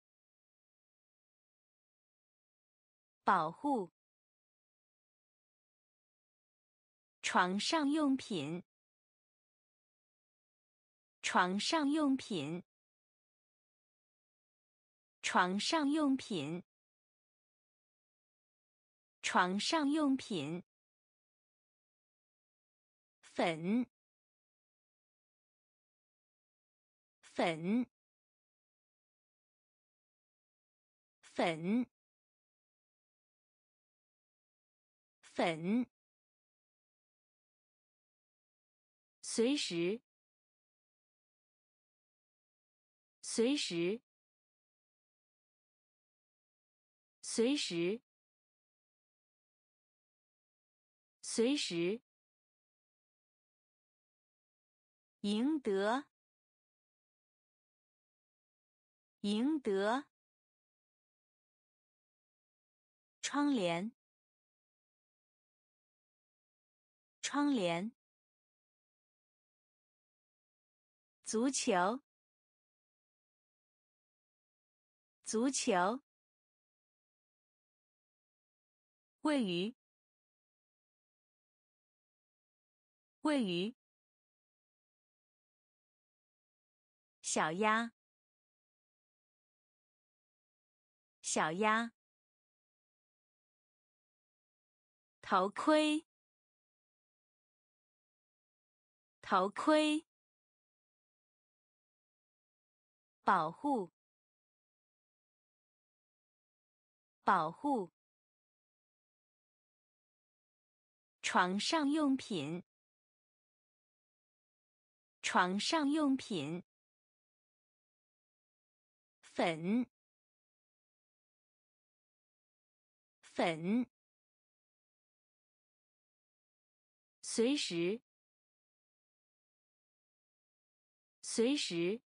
保护，床上用品，床上用品，床上用品，床上用品，粉，粉，粉，粉，随时，随时，随时，随时，赢得，赢得，窗帘，窗帘，足球，足球，位于，位于，小鸭，小鸭，头盔，头盔，保护，保护，床上用品，床上用品，粉，粉，随时，随时，